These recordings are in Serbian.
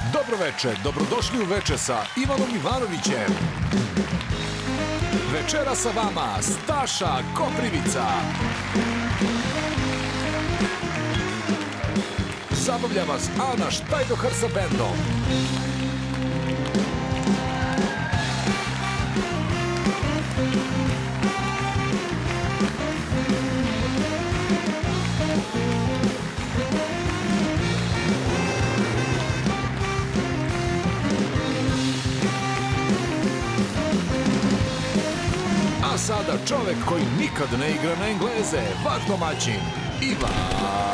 Dobroveče, dobrodošli u veče sa Ivanom Ivanovićem. Večera sa vama Staša Koprivica. Zabavlja vas Ana Štajdohar sa bendom. A sada čovek koji nikad ne igra na Engleze, vaš domaćin, Ivan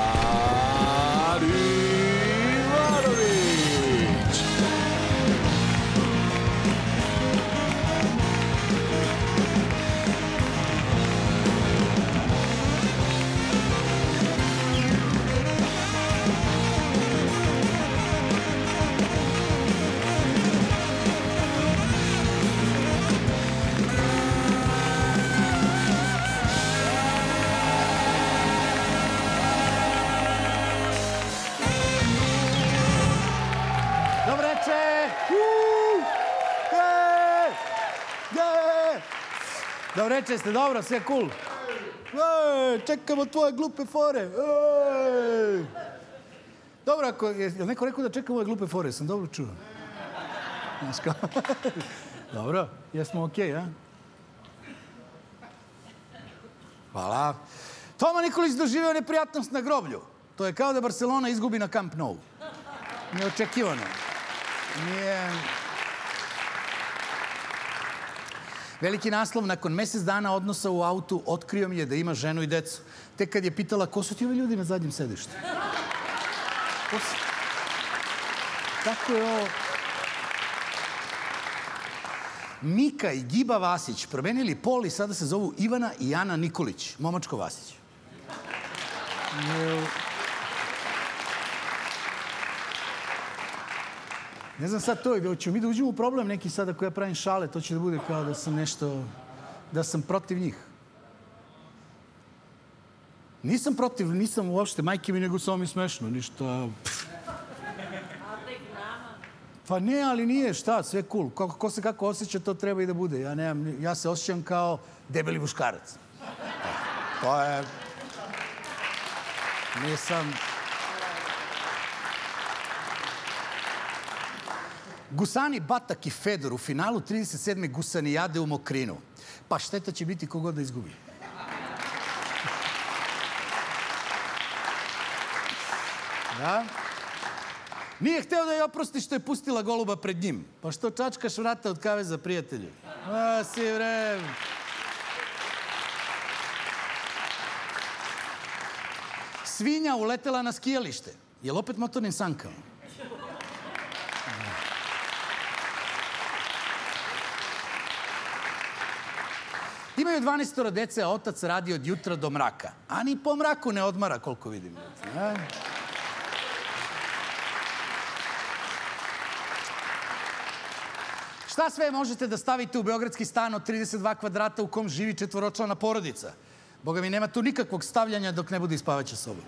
Ivanović. Dobreče, ste dobro, sve cool? Čekamo tvoje glupe fore. Dobro, je neko rekao da čekamo ove glupe fore? Sam dobro čuo. Dobro, jesmo okej, a? Hvala. Toma Nikolić doživio neprijatnost na groblju. To je kao da Barcelona izgubi na Camp Nou. Neočekivano. Nije... Veliki naslov, nakon mesec dana odnosa u autu, otkrio mi je da ima ženu i decu. Tek kad je pitala, ko su ti ovi ljudi na zadnjem sedištu? Ko su? Tako je ovo. Mika i Giba Vasić promenili pol i sada se zovu Ivana i Ana Nikolić. Momačko Vasić. Ne znam sad to, ćemo mi da uđemo u problem neki sada ako ja pravim šale, to će da bude kao da sam nešto, da sam protiv njih. Nisam protiv, nisam uopšte majke mi, nego samo mi smešno, ništa... Pa ne, ali nije, šta, sve cool. Ko se kako osjeća, to treba i da bude. Ja se osjećam kao debeli muškarac. To je... Nisam... Gusani, Batak i Fedor u finalu 37. Gusanijade u Mokrinu. Pa šteta će biti kogod da izgubi. Da? Nije hteo da je oprosti što je pustila goluba pred njim. Pa što čačkaš vrata od kave za prijatelje? A, si vrem. Svinja uletela na skijalište. Je li opet motornim sankama? Imaju 12 dece, a otac radi od jutra do mraka. A ni po mraku ne odmara, koliko vidim. Šta sve možete da stavite u beogradski stan od 32 kvadrata u kom živi četvoročlana porodica? Boga mi, nema tu nikakvog stavljanja dok ne bude ispavaća soba.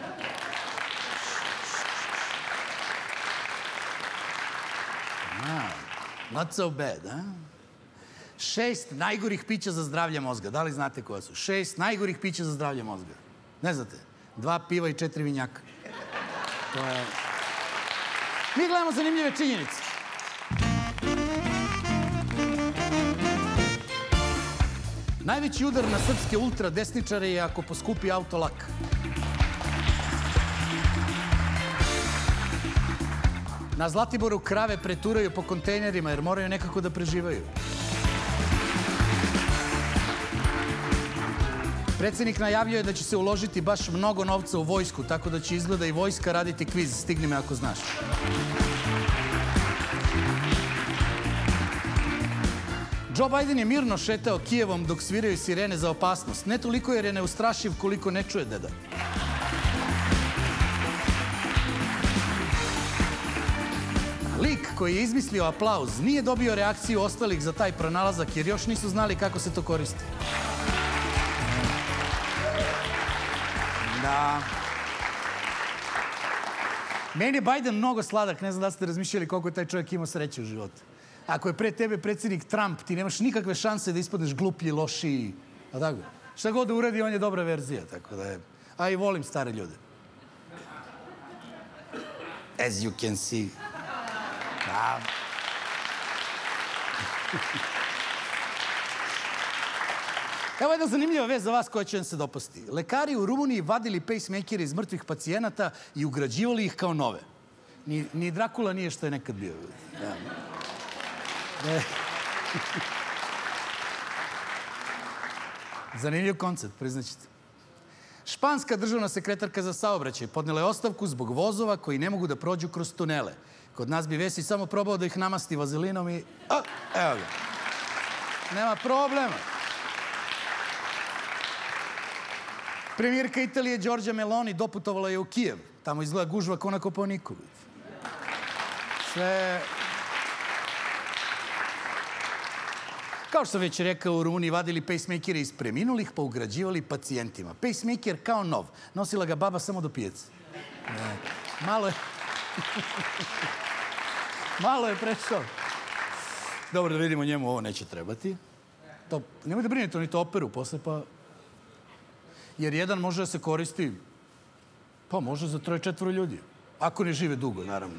Not so bad, a? 6 najgorih pića za zdravlje mozga. Da li znate koja su? 6 najgorih pića za zdravlje mozga. Ne znate? 2 piva i 4 vinjaka. To je... Mi gledamo zanimljive činjenice. Najveći udar na srpske ultradesničare je ako poskupi auto lak. Na Zlatiboru krave preturaju po kontejnerima jer moraju nekako da preživaju. Predsjednik najavljuje da će se uložiti baš mnogo novca u vojsku, tako da će izgleda i vojska raditi kviz. Stigni me ako znaš. Joe Biden je mirno šetao Kijevom dok sviraju sirene za opasnost. Ne toliko jer je neustrašiv koliko ne čuje deda. Lik koji je izmislio aplauz nije dobio reakciju ostalih za taj pronalazak jer još nisu znali kako se to koristi. Da. Meni je Biden mnogo sladak, ne znam da ste razmišljali koliko je taj čovjek imao sreće u životu. Ako je pre tebe predsjednik Trump, ti nemaš nikakve šanse da ispadneš gluplji, lošiji. A tako? Šta god da uradi, on je dobra verzija, tako da je... A i volim stare ljude. As you can see. Da. Evo jedna zanimljiva vest za vas koja će vam se dopasti. Lekari u Rumuniji vadili pacemakere iz mrtvih pacijenata i ugrađivali ih kao nove. Ni Drakula nije što je nekad bio. Da. Zanimljiv koncept, priznaćete. Španska državna sekretarka za saobraćaj podnela je ostavku zbog vozova koji ne mogu da prođu kroz tunele. Kod nas bi Vesić samo probao da ih namasti vazelinom i... Evo ga. Nema problema. Premijerka Italije Giorgia Meloni doputovala je u Kijev. Tamo izgleda gužva ko na Kopaoniku. Sve... Kao što sam već rekao, u Rumuniji vadili pacemakere iz preminulih pa ugrađivali pacijentima. Pacemaker kao nov. Nosila ga baba samo do pijace. Malo je... Malo je prešao. Dobro, da vidimo njemu, ovo neće trebati. Nemoj da brinete, oni to operu posle, pa... Jer jedan može da se koristi, pa može za 3-4 ljudi. Ako ne žive dugo, naravno.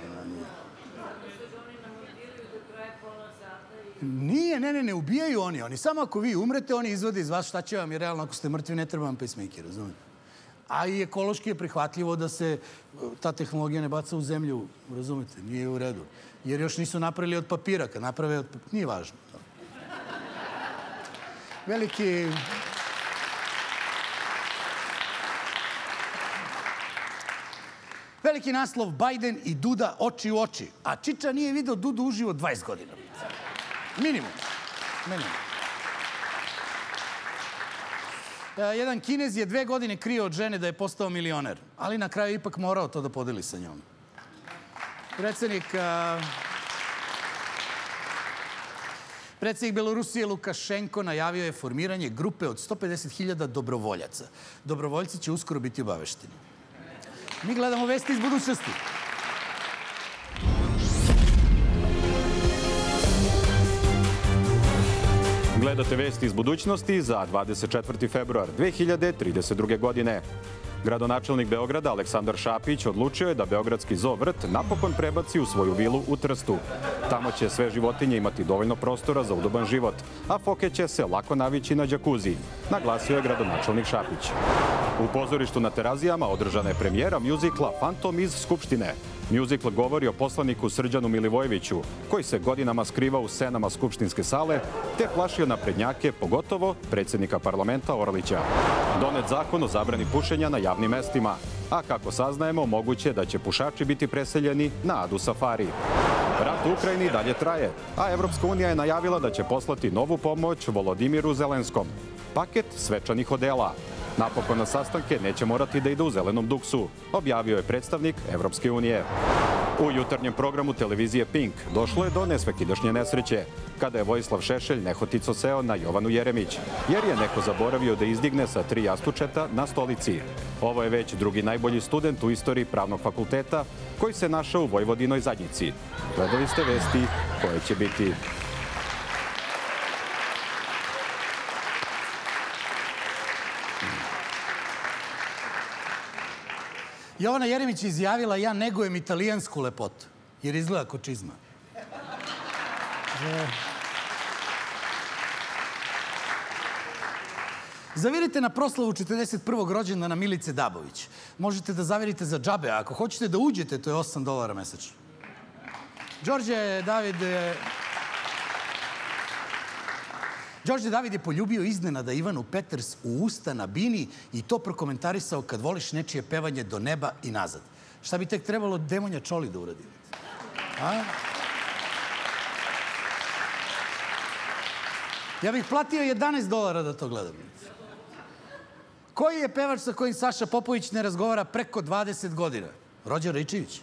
Nije, ne ubijaju oni. Oni samo ako vi umrete, oni izvode iz vas šta će vam, jer realno ako ste mrtvi ne treba vam pacemaker, razumete? A i ekološki je prihvatljivo da se ta tehnologija ne baca u zemlju, razumete? Nije u redu. Jer još nisu napravili od papira. Kad naprave od papira, nije važno. Veliki naslov, Biden i Duda oči u oči. A Čiča nije video Dudu uživo 20 godina. Minimum. Jedan Kinez je 2 godine krio od žene da je postao milioner, ali na kraju ipak morao to da podeli sa njom. Predsjednik Belorusije Lukašenko najavio je formiranje grupe od 150.000 dobrovoljaca. Dobrovoljci će uskoro biti obavešteni. Mi gledamo vesti iz budućnosti. Gledate vesti iz budućnosti za 24. februar 2032. godine. Gradonačelnik Beograda Aleksandar Šapić odlučio je da Beogradski zoo Vrt napokon prebaci u svoju vilu u Trstu. Tamo će sve životinje imati dovoljno prostora za udoban život, a foke će se lako navići na đakuzi, naglasio je gradonačelnik Šapić. U pozorištu na Terazijama održana je premijera mjuzikla Fantom iz Skupštine. Mjuzikl govori o poslaniku Srđanu Milivojeviću, koji se godinama skriva u senama skupštinske sale, te plašio naprednjake, pogotovo predsjednika parlamenta Orlića. Donet zakon o zabrani pušenja na javnim mestima, a kako saznajemo, moguće da će pušači biti preseljeni na Adu Safari. Rat u Ukrajini dalje traje, a Evropska unija je najavila da će poslati novu pomoć Volodimiru Zelenskom. Paket svečanih odela. Napokon na sastanke neće morati da ide u zelenom duksu, objavio je predstavnik Evropske unije. U jutarnjem programu televizije Pink došlo je do nesvakidašnje nesreće, kada je Vojislav Šešelj nehotico seo na Jovanu Jeremić, jer je neko zaboravio da izdigne sa 3 jastučeta na stolici. Ovo je već drugi najbolji student u istoriji pravnog fakulteta koji se našao u Vojvodinoj Zadnjici. Gledali ste vesti koje će biti... Jovana Jeremić je izjavila, ja negujem italijansku lepotu, jer izgleda ko čizma. Zavirite na proslavu 41. rođendana Milice Dabović. Možete da zavirite za džabe, a ako hoćete da uđete, to je $8 mesečno. Đorđe David je poljubio iznenada Ivanu Peters u usta na bini i to prokomentarisao kad voliš nečije pevanje do neba i nazad. Šta bi tek trebalo Demonja Čoli da uradi? Ja bih platio $11 da to gledam. Koji je pevač sa kojim Saša Popović ne razgovara preko 20 godina? Rođer Ričević.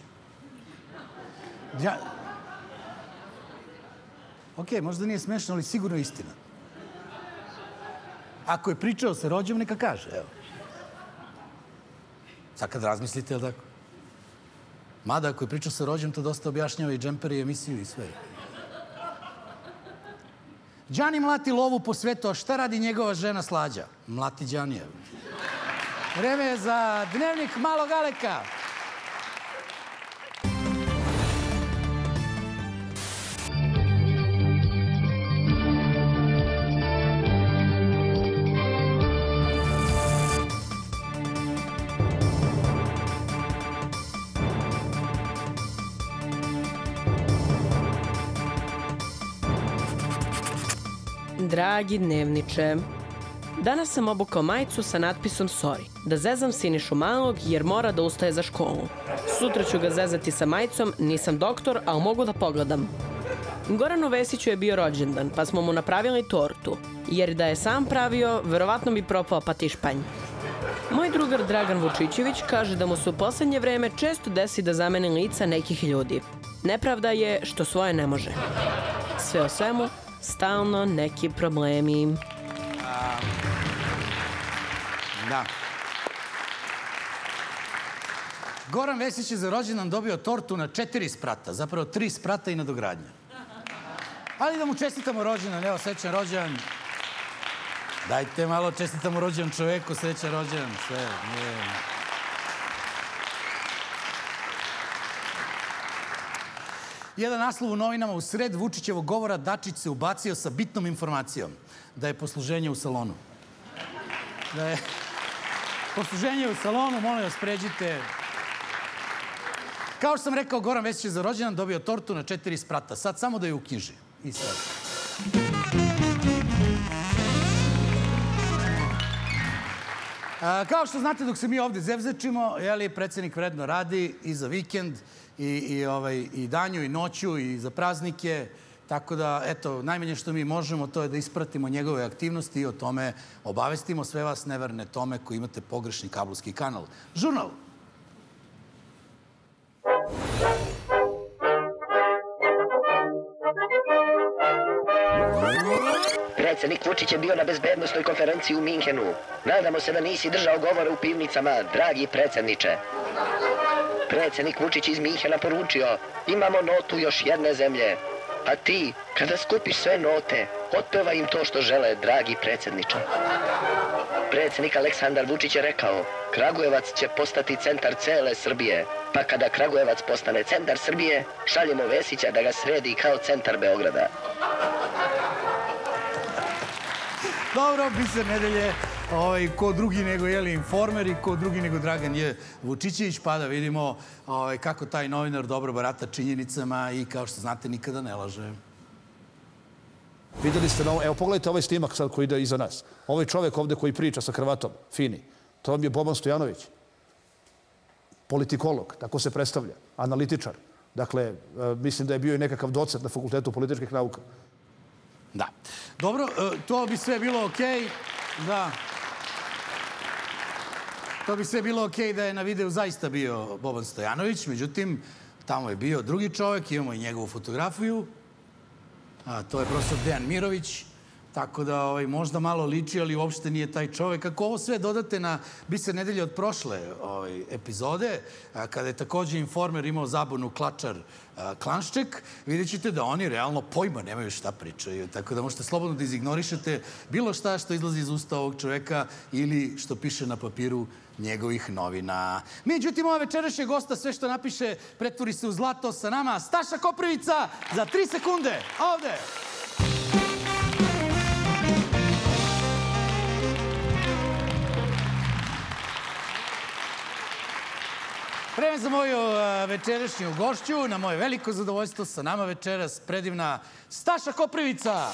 Okej, možda nije smešno, ali sigurno je istina. Ako je pričao sa Rođom, neka kaže, evo. Sad kad razmislite, je li tako? Mada, ako je pričao sa rođem, to dosta objašnjava i džemper i emisiju i sve. Đani mlati lovu po svetu, a šta radi njegova žena Slađa? Mlati Đanija. Vreme je za dnevnik Malog Aleka. Dragi dnevniče, danas sam obukao majicu sa natpisom sorry, da zezam Sinišu Malog jer mora da ustaje za školu. Sutra ću ga zezati sa majicom, nisam doktor, ali mogu da pogledam. Goranu Vesiću je bio rođendan, pa smo mu napravili tortu, jer da je sam pravio, verovatno bi propao patišpanj. Moj drugar Dragan Vučićević kaže da mu se u poslednje vreme često desi da zameni lica nekih ljudi. Nepravda je što svoje ne može. Sve o svemu, stalno neki problemi. Da. Goran Vesić je za rođendan dobio tortu na 4 sprata, zapravo 3 sprata i nadogradnja. Ali da mu čestitamo rođendan, evo, srećan rođendan. Dajte malo, čestitamo rođendan čoveku, srećan rođendan, sve. Jedan naslov u novinama: u sred Vučićevog govora Dačić se ubacio sa bitnom informacijom da je posluženje u salonu. Da je posluženje u salonu, molim vas, pređite. Kao što sam rekao, Goran Vesić je za rođendan dobio tortu na 4 sprata. Sad samo da je uknjiži. I sad. Kao što znate, dok se mi ovde zevzečimo, predsjednik vredno radi i za vikend, i danju, i noću, i za praznike. Tako da, eto, najmanje što mi možemo, to je da ispratimo njegove aktivnosti i o tome obavestimo sve vas neverne tome koji imate pogrešni kablovski kanal. Žurnal. Predsjednik Vučić je bio na bezbednostnoj konferenciji u Minhenu. Nadamo se da nisi držao govore u pivnicama, dragi predsjedniče. Predsjednik Vučić iz Minhena poručio: imamo notu još jedne zemlje. A ti, kada skupiš sve note, otpevaj im to što žele, dragi predsjedniče. Predsjednik Aleksandar Vučić je rekao: Kragujevac će postati centar cele Srbije. Pa kada Kragujevac postane centar Srbije, šaljemo Vesića da ga sredi kao centar Beograda. Dobro, biser nedelje, ko drugi nego Informer i ko drugi nego Dragan J. Vučićević, pa da vidimo kako taj novinar dobro barata činjenicama i, kao što znate, nikada ne laže. Vidjeli ste, evo pogledajte ovaj snimak sad koji ide iza nas. Ovaj čovjek ovde koji priča sa kravatom, fini, to vam je Boban Stojanović. Politikolog, tako se predstavlja, analitičar. Dakle, mislim da je bio i nekakav docent na Fakultetu političkih nauka. Da. Dobro, to bi sve bilo okej. Da. To bi sve bilo okej da je na videu zaista bio Boban Stojanović. Međutim, tamo je bio drugi čovjek, imamo i njegovu fotografiju. To je profesor Dejan Mirović. Tako da možda malo liči, ali uopšte nije taj čovjek. Ako ovo sve dodate na biser nedelje od prošle epizode, kada je također Informer imao zabunu Klačar Klanšček, vidjet ćete da oni realno pojma nemaju šta pričaju. Tako da možete slobodno da izignorišete bilo šta što izlazi iz usta ovog čovjeka ili što piše na papiru njegovih novina. Međutim, ova večerašnja gosta sve što napiše pretvori se u zlato. Sa nama Staša Koprivica za 3 sekunde. Ovde! Vreme za moju večerašnju gošću. Na moje veliko zadovoljstvo sa nama večeras predivna Staša Koprivica.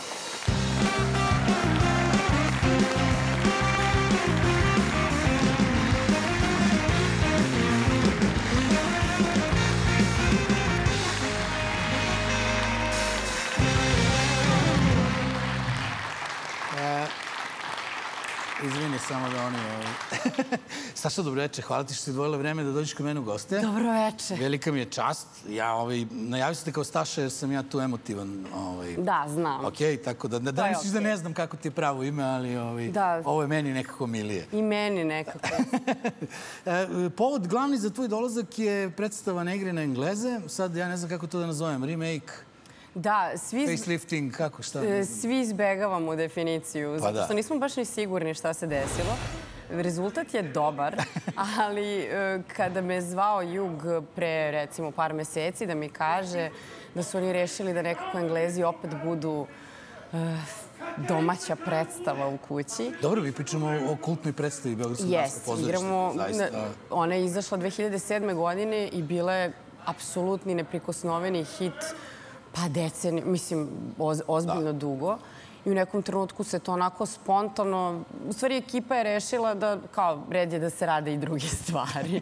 Izvini, samo da oni... Saša, dobro večer. Hvala ti što si odvojila vreme da dođeš kod mene u goste. Dobro večer. Velika mi je čast. Najavio sam te kao Staša jer sam ja tu emotivan. Da, znam. Okej, tako da misliš da ne znam kako ti je pravo ime, ali ovo je meni nekako milije. I meni nekako. Povod glavni za tvoj dolazak je predstava Ne igre na Engleze. Sad ja ne znam kako to da nazovem. Remake, Da, facelifting, kako, šta? Svi izbegavamo definiciju, zato što nismo baš ni sigurni šta se desilo. Rezultat je dobar, ali kada me zvao Jug pre, recimo, par meseci da mi kaže da su oni rešili da nekako Englezi opet budu domaća predstava u kući. Dobro, mi pričamo o kultnoj predstavi Beogradskog dramskog pozorišta. Ona je izašla 2007. godine i bila je apsolutni neprikosnoveni hit, pa deceniju, mislim, ozbiljno dugo. I u nekom trenutku se to onako spontano... U stvari, ekipa je rešila da, kao, red je da se rade i druge stvari.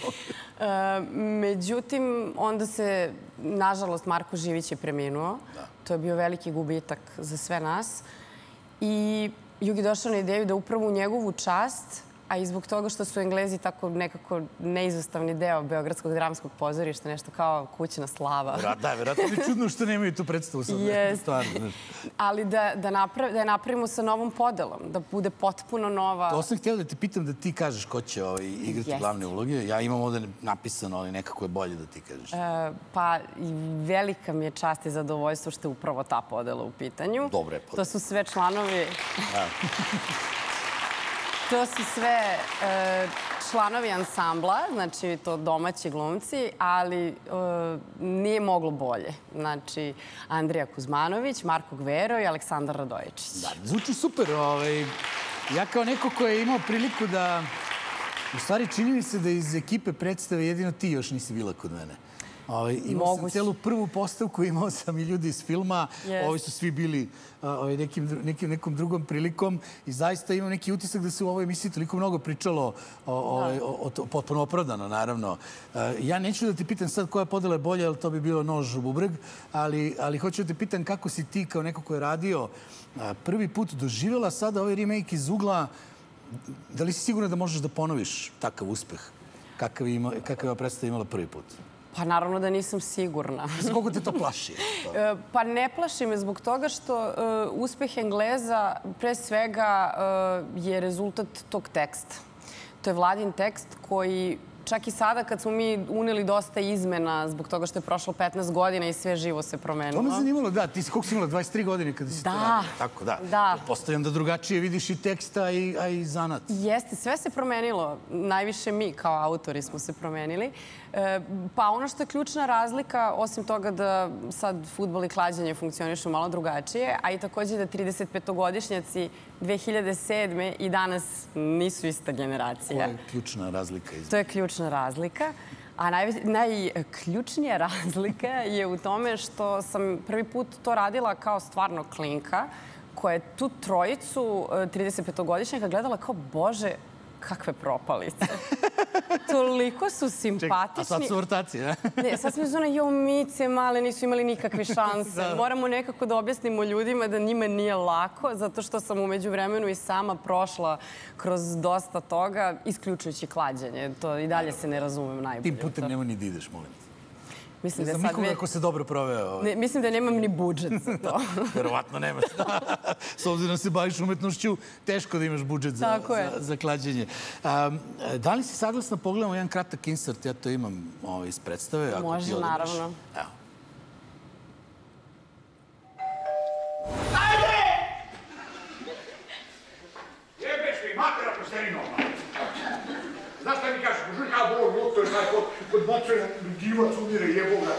Međutim, onda se, nažalost, Marko Živić je preminuo. To je bio veliki gubitak za sve nas. I Jug je došao na ideju da upravo u njegovu čast, a i zbog toga što su Englezi tako nekako neizostavni deo Beogradskog dramskog pozorišta, nešto kao kućna slava. Da, vjerojatno je čudno što nemaju tu predstavu sad. Ali da je napravimo sa novom podelom, da bude potpuno nova... To sam htjela da te pitam da ti kažeš ko će igrati glavne uloge. Ja imam ovde napisano, ali nekako je bolje da ti kažeš. Pa velika mi je čast i zadovoljstvo što je upravo ta podela u pitanju. Dobre. To su sve članovi... To su sve članovi ansambla, znači to domaći glumci, ali nije moglo bolje. Znači, Andrija Kuzmanović, Marko Gvero i Aleksandar Radojičić. Da, zvuči super. Ja kao neko ko je imao priliku da... U stvari, čini mi se da iz ekipe predstave jedino ti još nisi bila kod mene. Imao sam celu prvu postavku, imao sam i ljudi iz filma. Ovi su svi bili nekom drugom prilikom i zaista imam neki utisak da se u ovoj emisiji toliko mnogo pričalo, potpuno opravdano, naravno. Ja neću da ti pitam sad koja podela je bolja, jer to bi bilo nož u bubreg, ali hoću da te pitam kako si ti kao neko ko je radio prvi put doživjela sada ovaj remake iz ugla. Da li si sigurna da možeš da ponoviš takav uspeh kakav je predstava imala prvi put? Pa naravno da nisam sigurna. Koliko te to plaši? Pa ne plaši me zbog toga što uspeh Engleza pre svega je rezultat tog teksta. To je Vladin tekst koji čak i sada kad smo mi uneli dosta izmena zbog toga što je prošlo 15 godina i sve živo se promenilo. To me zanimalo, da. Ti si koliko si imala? 23 godine kada si to radila? Tako, da. Postavljam da drugačije vidiš i teksta, a i zanat. Jeste, sve se promenilo. Najviše mi kao autori smo se promenili. Pa ono što je ključna razlika, osim toga da sad fudbal i klađenje funkcionišu malo drugačije, a i takođe da 35-godišnjaci 2007. i danas nisu ista generacija. To je ključna razlika. To je ključna razlika. A najključnija razlika je u tome što sam prvi put to radila kao stvarno klinka, koja je tu trojicu 35-godišnjaka gledala kao, Bože, kakve propalice. Toliko su simpatični. A sad su vrtaci, ne? Ne, sad smo zona, mice male, nisu imali nikakve šanse. Moramo nekako da objasnimo ljudima da njima nije lako, zato što sam umeđu vremenu i sama prošla kroz dosta toga, isključujući klađenje. To i dalje se ne razumem najbolje. Tim putem nema ni da ideš, molim te. Ne znam nikoga ako se dobro proveo. Mislim da nemam ni budžet za to. Verovatno nemaš. S obzirom da se baviš umetnošću, teško da imaš budžet za klađenje. Da li si saglasna pogledamo jedan kratak insert? Ja to imam iz predstave. Može, naravno. Evo. Ajde! Jebeš mi makra po sterinu. Znaš šta mi kažeš? Žuljka bol, luktor, kod močera divac umire, jebol ga.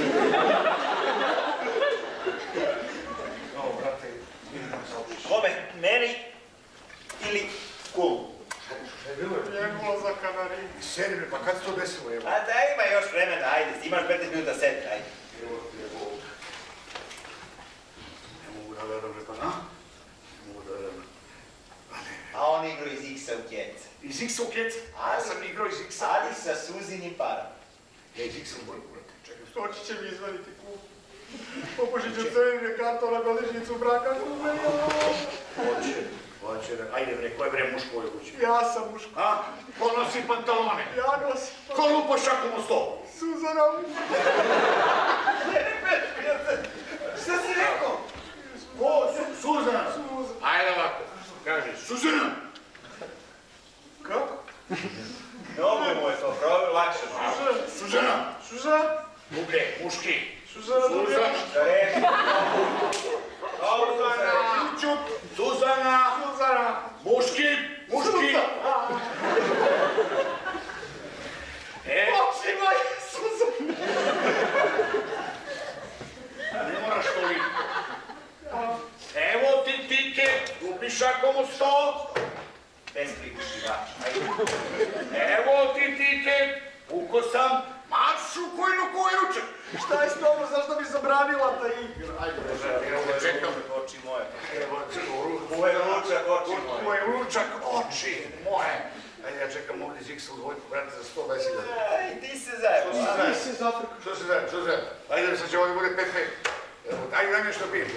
Evo, brate, idem da mi saučiš. Kome? Meni ili kumu? Šta je bilo? Jebula za Kanari. Sedi me, pa kad se to desilo, jebol? A da ima još vremena, ajde, imaš 15 minuta sedi, ajde. Jebol. Ne mogu da verujem, pa na? Ne mogu da verujem. A on igrao iz X-a u Kjeca. Iz X-a u Kjeca? Ja sam igrao iz X-a. Ali sa suzinim parom. Ja iz X-a u Borgu, brate. Čekaj, stoći će mi izvaditi kup. Popušit ću crvene kartona godišnjicu braka kume. Hoće. Ajde bre, ko je bre muško u ovoj kući? Ja sam muško. A? Ko nosi pantalone? Ja nosim. Ko lupa šakom u sto? Suzana. Šta si rekao? Ko? Suzana? Ajde ovako, kaži, Suzana! Kako? Mnogo mu je to, probaj lakše. Suzana! Suzana. Ubre, muški. Suzana. Da reši. Suzana! Suzana! Suzana. Muški! Muški! Oči moje, Suzana. Ne moraš toliko. Evo ti tike, lupi šakom u sto. Bez prikuši, da. Evo ti tike, uko sam, maršu koji ručak. Šta je s tobom, zašto bi zabranila da igra? Ajde, Čekam. Oči moje. Evo, Moj ručak, oči moje. Moj ručak, oči moje. Ajde, ja čekam ovdje Ziksa u dvojku, brate, za 120.000. Aj, ti se zajebo. Ti si zafrkaš. Što se zajebo? Ajde, sad će ovdje bude 5-5. Evo, ajde, daj nešto pijem.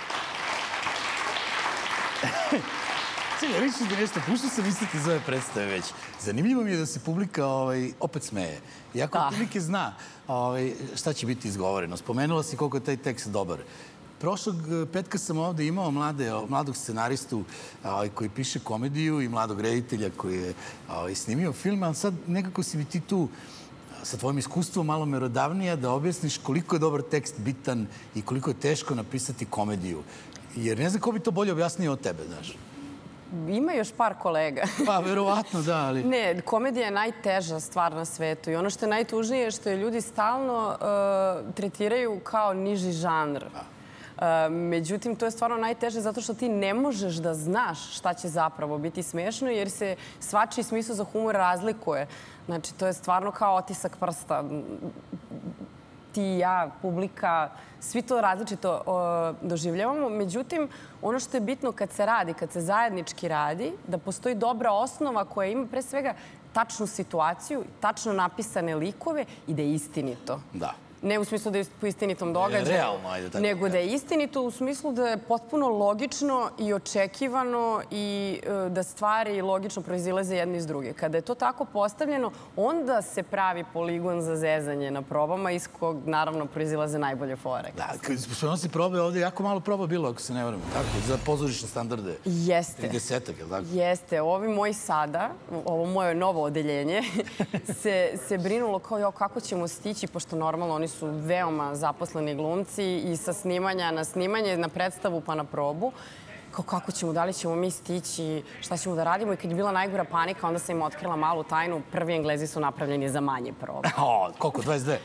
Čekaj, reći ti nešto, pušao sam misliti za ove predstave već. Zanimljivo mi je da se publika opet smeje. Iako publike zna šta će biti izgovoreno. Spomenula si koliko je taj tekst dobar. Prošlog petka sam ovde imao mladog scenaristu koji piše komediju i mladog reditelja koji je snimio film, ali sad nekako si mi ti tu sa tvojim iskustvom malo merodavnija da objasniš koliko je dobar tekst bitan i koliko je teško napisati komediju. Jer ne znam ko bi to bolje objasnio od tebe, znaš. Ima još par kolega. Pa, verovatno, da, ali... Ne, komedija je najteža stvar na svetu i ono što je najtužnije je što je ljudi stalno tretiraju kao niži žanr. Međutim, to je stvarno najteže zato što ti ne možeš da znaš šta će zapravo biti smešno jer se svačiji smisao za humor razlikuje. Znači, to je stvarno kao otisak prsta. Ti i ja, publika, svi to različito doživljavamo. Međutim, ono što je bitno kad se radi, kad se zajednički radi, da postoji dobra osnova koja ima pre svega tačnu situaciju, tačno napisane likove i da je istinito. Da. Ne u smislu da je po istinitom događaju, realno, ajde tako. nego da je istinito u smislu da je potpuno logično i očekivano i da stvari logično proizilaze jedni iz druge. Kada je to tako postavljeno, onda se pravi poligon za zezanje na probama iz kog, naravno, proizilaze najbolje fore. Da, što ono si probe, ovdje jako malo proba bilo, ako se ne vrame, tako, za pozorišne standarde. Jeste. 30-ak, je li tako? Jeste. Ovi moji sada, ovo moje novo odeljenje, se brinulo kao kako ćemo stići, pošto normalno oni su veoma zaposleni glumci i sa snimanja na snimanje, na predstavu pa na probu. Kako ćemo, da li ćemo mi stići, šta ćemo da radimo? I kad je bila najgora panika, onda sam im otkrila malu tajnu. Prvi Englezi su napravljeni za manje probe. Koliko? 22?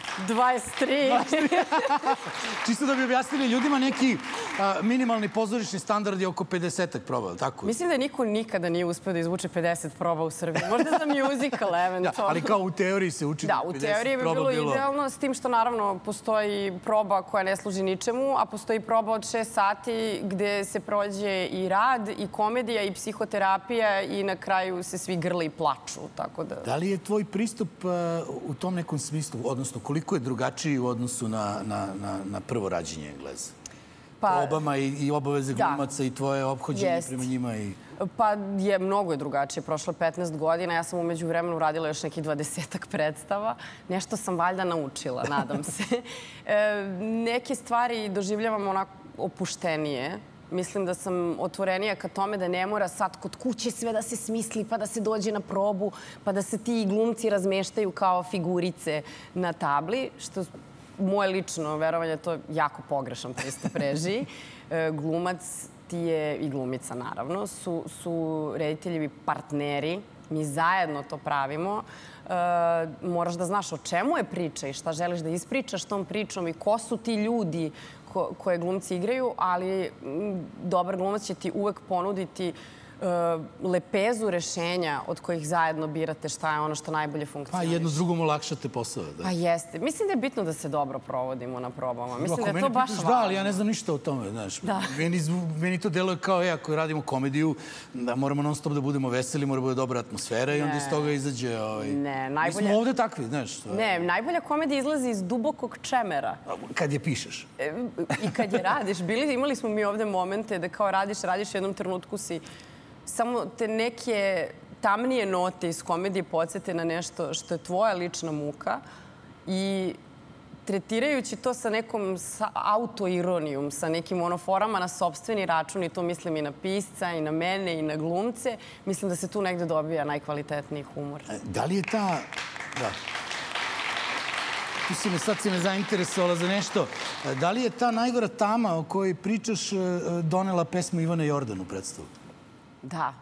23. Čisto da bi objasnili ljudima neki minimalni pozorišni standard je oko 50-ak proba, tako? Mislim da niko nikada nije uspio da izvuče 50 proba u Srbiji. Možda za musical, eventualno. Ali kao u teoriji se uči 50 proba bilo. Da, u teoriji bi bilo idealno, s tim što naravno postoji proba koja ne služi ničemu, a postoji proba od 6 sati gde se prođe i rad, i komedija, i psihoterapija i na kraju se svi grle i plaču, tako da... Da li je tvoj pristup u tom nekom smislu, odnosno koliko je drugačiji u odnosu na prvo rađenje Engleza? Probama i obaveze glumaca i tvoje ophođenje prema njima i... Pa mnogo je drugačije. Prošlo 15 godina. Ja sam umeđu vremenu radila još nekih 20-ak predstava. Nešto sam valjda naučila, nadam se. Neke stvari doživljavam onako opuštenije. Mislim da sam otvorenija ka tome da ne mora sad kod kuće sve da se smisli, pa da se dođe na probu, pa da se ti glumci razmeštaju kao figurice na tabli, što moje lično verovanje to je jako pogrešan pristup režiji. Glumac ti je, i glumica naravno, su rediteljevi partneri. Mi zajedno to pravimo. Moraš da znaš o čemu je priča i šta želiš da ispričaš tom pričom i ko su ti ljudi koje glumci igraju, ali dobar glumac će ti uvek ponuditi lepezu rešenja od kojih zajedno birate šta je ono što najbolje Pa funkcioniše. jedno s drugom olakšate posao. Pa jeste. Mislim da je bitno da se dobro provodimo na probama. Mislim da je to Ako baš mene pitaš, važno. da, ali ja ne znam ništa o tome, znaš. Da. Meni to deluje kao, ako radimo komediju, da moramo non stop da budemo veseli, mora bude dobra atmosfera i onda iz toga izađe... Ne, Mi najbolje... smo ovde takvi, znaš. Ne, najbolja komedija izlazi iz dubokog čemera. Kad je pišeš. I kad je radiš. Imali smo mi ovde momente da kao radiš, u jednom trenutku si samo te neke tamnije note iz komedije podsjete na nešto što je tvoja lična muka i tretirajući to sa nekom autoironijom, sa nekim forama na sopstveni račun, i to mislim i na pisca, i na mene, i na glumce, mislim da se tu negde dobija najkvalitetniji humor. Da li je ta... Da. Sad si me zainteresovala za nešto. Da li je ta najgora tama o kojoj pričaš donela pesmu Ivana Jordan u predstavu? Da.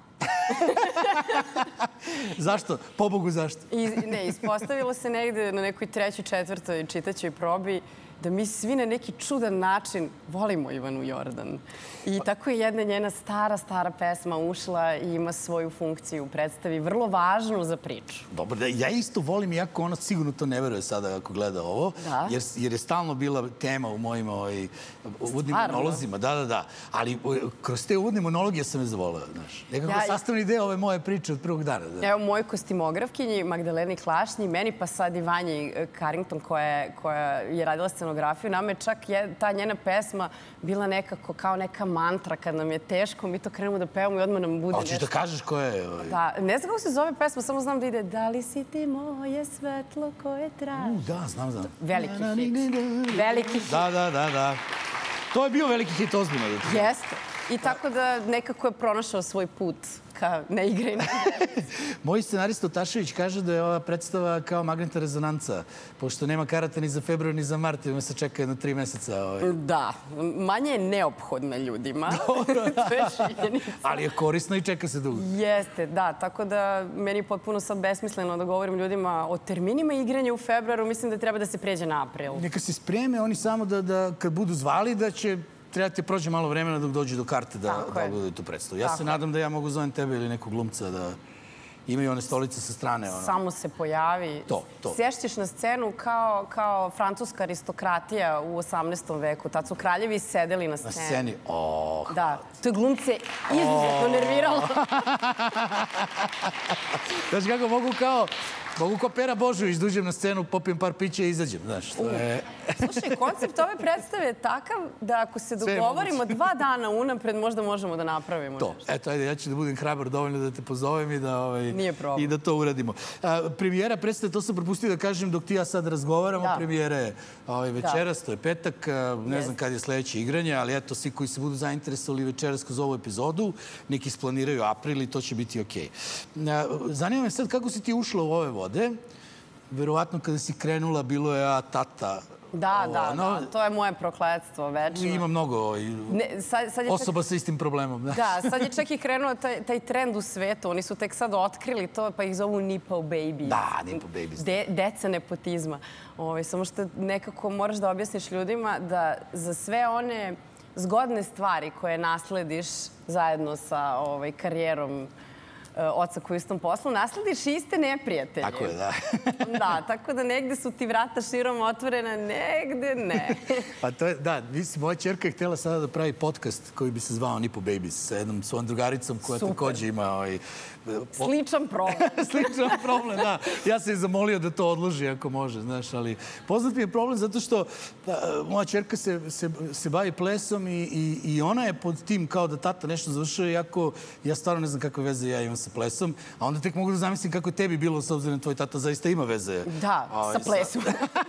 Zašto? Pobogu zašto? Ne, ispostavilo se negde na nekoj trećoj, četvrtoj čitaćoj probi da mi svi na neki čudan način volimo Ivanu Jordan. I tako je jedna njena stara pesma ušla i ima svoju funkciju u predstavi, vrlo važnu za priču. Dobro, ja isto volim, iako ona sigurno to ne veruje sada ako gleda ovo, jer je stalno bila tema u mojim uvodnim monolozima. Da. Ali kroz te uvodne monologije sam je zavoleo, znaš. Nekako sastavni deo ove moje priče od prvog dana. Evo, moj kostimografkinji, Magdaleni Klašnji, meni pa sad i Vanji Carrington, koja je radila scenografiju, nama je čak ta njena pesma bila nekako kao neka mantra. Kad nam je teško, mi to krenemo da pevamo i odmah nam bude nešto. Hoćeš da kažeš ko je? Da, ne znam kako se zove pesma, samo znam da ide Da li si ti moje svetlo koje traži? Da, znam. Veliki hit. Veliki hit. Da. To je bio veliki hit, ozbiljno. Jeste. I tako da nekako je pronašao svoj put ka ne igraj na Moj scenarista Otašević kaže da je ova predstava kao magnetna rezonanca, pošto nema karata ni za februar ni za mart, ima se čeka jedno 3 meseca. Da, manje je neophodna ljudima. To je činjenica. Ali je korisno i čeka se dugo. Jeste, da. Tako da meni je potpuno sad besmisleno da govorim ljudima o terminima igranja u februaru. Mislim da treba da se pređe na april. Neka se spreme oni samo da kad budu zvali da će trebati prođe malo vremena dok dođe do karte da budu tu predstavu. Ja se nadam da ja mogu zovem tebe ili nekog glumca da imaju one stolice sa strane. Samo se pojavi. To. Sješćeš na scenu kao francuska aristokratija u 18. veku. Tad su kraljevi sedeli na sceni. Na sceni. Da. To je glumce izuzetno nerviralo. Znaš kako mogu kao Pera Božović da uđem na scenu, popijem par pića i izađem, znaš. Slušaj, koncept ove predstave je takav da ako se dogovorimo 2 dana unapred, možda možemo da napravimo to. Eto, ajde, ja ću da budem hrabar dovoljno da te pozovem i da to uradimo. Premijera predstave, to sam propustio da kažem dok ti ja sad razgovaramo. Premijera je večeras, to je petak, ne znam kad je sledeće igranje, ali eto, svi koji se budu zainteresovali večeras kroz ovu epizodu, neki isplaniraju april i to će biti okej. Zanima me sad kako si ti ušla u ove vode. Verovatno kada si krenula bilo je tata. Da, to je moje prokletstvo večno. Ima mnogo osoba sa istim problemom. Da, sad je čak i krenuo taj trend u svetu. Oni su tek sad otkrili to, pa ih zovu Nipo babies. Da, Nipo babies. Deca nepotizma. Samo što nekako moraš da objasniš ljudima da za sve one zgodne stvari koje naslediš zajedno sa karijerom oca koji u istom poslu, naslediš iste neprijatelje. Tako je, da. Da, tako da negde su ti vrata širom otvorena, negde ne. Pa to je, da, moja ćerka je htjela sada da pravi podcast koji bi se zvao Nipo Babies sa jednom svojom drugaricom koja takođe ima sličan problem. Sličan problem, da. Ja sam je zamolio da to odloži ako može, znaš, ali poznat mi je problem zato što moja ćerka se bavi plesom i ona je pod tim kao da tata nešto završio, iako ja stvarno ne znam kakve veze ja imam sa plesom, a onda tek mogu da zamislim kako je tebi bilo s obzirom da tvoj tata zaista ima veze. Da, sa plesom.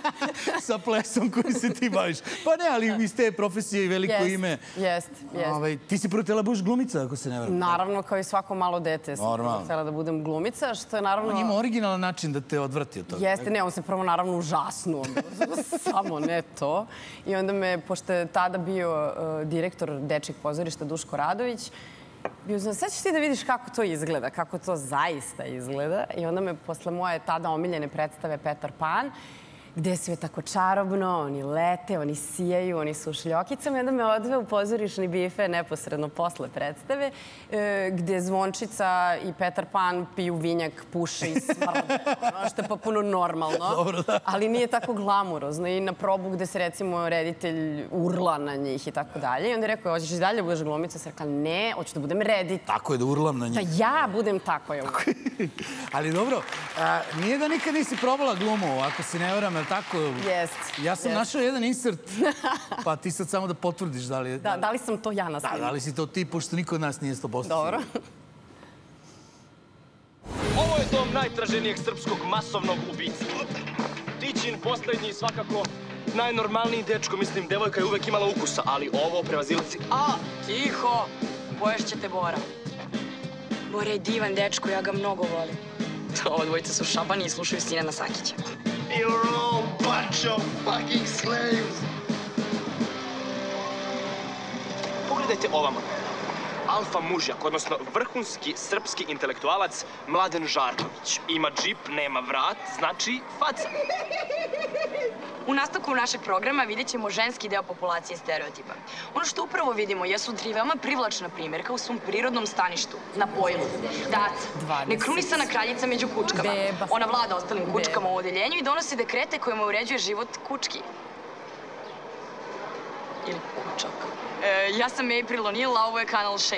Sa plesom koji se ti baviš. Pa ne, ali iz te profesije i veliko ime. Jeste. Ti si prvo htjela budeš glumica, ako se ne varam. Naravno, kao i svako malo dete sam htjela da budem glumica, što je naravno... On ima originalan način da te odvrati od toga. Jeste, ne, on se prvo naravno užasnuo. Samo ne to. I onda me, pošto je tada bio direktor Dečijeg pozorišta Duško Radović, sad ćeš ti da vidiš kako to izgleda, kako to zaista izgleda. I onda me posle moje tada omiljene predstave Petar Pan gde je sve tako čarobno, oni lete, oni sijaju, oni su u šljokicama. I onda me odve u pozorišni bife neposredno posle predstave, gde Zvončica i Petar Pan piju vinjak, puše i smrde. Što je popuno normalno, ali nije tako glamurozno. I na probu gde se, recimo, reditelj urla na njih i tako dalje. I onda je rekao, hoćeš i dalje budeš glumica? Se rekla, ne, hoću da budem reditelj. Tako je, da urlam na njih. Da ja budem tako. Ali dobro, nije da nikad nisi probala glumu, ako si ne varam, je li tako? Jest. Ja sam našao jedan insert, pa ti sad samo da potvrdiš da li je... Da li sam to ja na snimu? Da li si to ti, pošto niko od nas nije 100%. Dobro. Ovo je dom najtraženijeg srpskog masovnog ubica. Tićin, poslednji, svakako najnormalniji dečko. Mislim, devojka je uvek imala ukusa, ali ovo prevazilazi. Tiho! Poješćete Bora. Bora je divan dečko, ja ga mnogo volim. Ova dvojica su šabani i slušaju Sinana Sakića. You're all bunch of fucking slaves. Pogledajte ovamo. Alfa mužjak, odnosno vrhunski srpski intelektualac Mladen Žarković. Ima džip, nema vrat, znači faca. U nastavku našeg programa vidjet ćemo ženski deo populacije stereotipa. Ono što upravo vidimo jesu tri veoma privlačna primjerka u svom prirodnom staništu, na pojlu. Daca, nekrunisana kraljica među kučkama. Ona vlada ostalim kučkama u odeljenju i donosi dekrete kojima uređuje život kučki. Ili kučaka. Ja sam April O'Neil, a ovo je Kanal 6.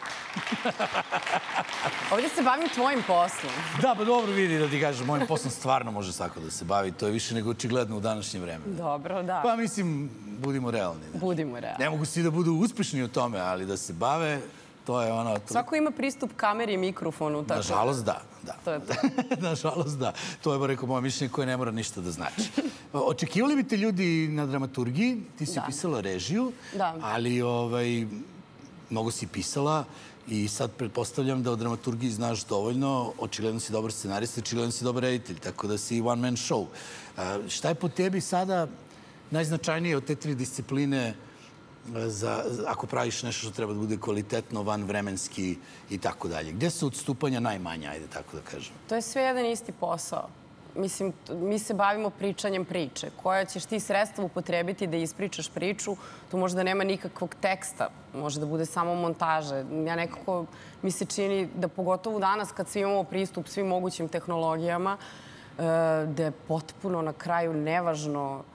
Ovdje se bavim tvojim poslom. Da, pa dobro vidi da ti kažem, mojim poslom stvarno može svako da se bavi. To je više nego očigledno u današnje vreme. Dobro, da. Pa mislim, budimo realni. Budimo realni. Ne mogu svi da budu uspešni u tome, ali da se bave, to je ono... Svako ima pristup kameri i mikrofonu. Nažalost, da. To je to. Nažalost, da. To je, rekao, moje mišljenje koje ne mora ništa da znači. Očekivali bi te ljudi na dramaturgiji, ti si pisala režiju, ali mnogo si pisala i sad pretpostavljam da o dramaturgiji znaš dovoljno, očigledno si dobar scenarista, očigledno si dobar reditelj, tako da si one man show. Šta je po tebi sada najznačajnije od te tri discipline ako praviš nešto što treba da bude kvalitetno, vanvremenski i tako dalje? Gde su odstupanja najmanja, ajde tako da kažem? To je sve jedan isti posao. Mislim, mi se bavimo pričanjem priče. Koja ćeš ti sredstva upotrebiti da ispričaš priču, tu možda nema nikakvog teksta, može da bude samo montaže. Ja nekako mi se čini da pogotovo danas kad svi imamo pristup svim mogućim tehnologijama, da je potpuno na kraju nevažno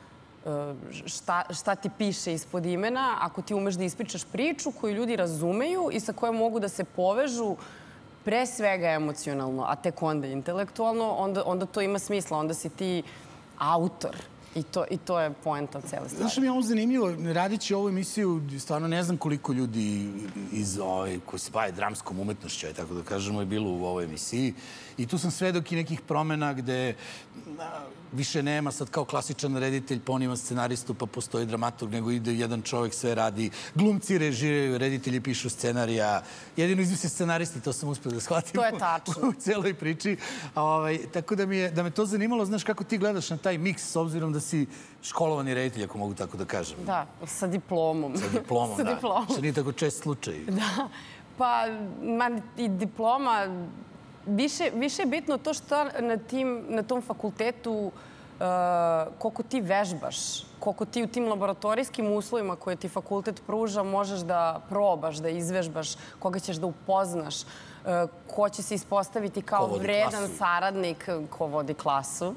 šta ti piše ispod imena, ako ti umeš da ispričaš priču koju ljudi razumeju i sa kojom mogu da se povežu pre svega emocionalno, a tek onda intelektualno, onda to ima smisla, onda si ti autor. I to je poenta cele stvari. Znaš mi je ovo zanimljivo, radići ovu emisiju, stvarno ne znam koliko ljudi koji se bave dramskom umetnošću, tako da kažemo, je bilo u ovoj emisiji. I tu sam svedok i nekih promena gde više nema sad kao klasičan reditelj, pa on ima scenaristu, pa postoji dramaturg, nego ide jedan čovjek, sve radi. Glumci režiraju, reditelji pišu scenarija. Jedino izmisli scenaristi, to sam uspio da shvatim. To je tačno. U celoj priči. Tako da me to zanimalo, znaš kako ti gledaš na taj miks, s obzirom da si školovani reditelj, ako mogu tako da kažem. Da, sa diplomom. Sa diplomom, da. Što nije tako čest slučaj. Da, pa i diploma, više je bitno to što na tom fakultetu koliko ti vežbaš, koliko ti u tim laboratorijskim uslovima koje ti fakultet pruža možeš da probaš, da izvežbaš, koga ćeš da upoznaš, ko će se ispostaviti kao vredan saradnik ko vodi klasu.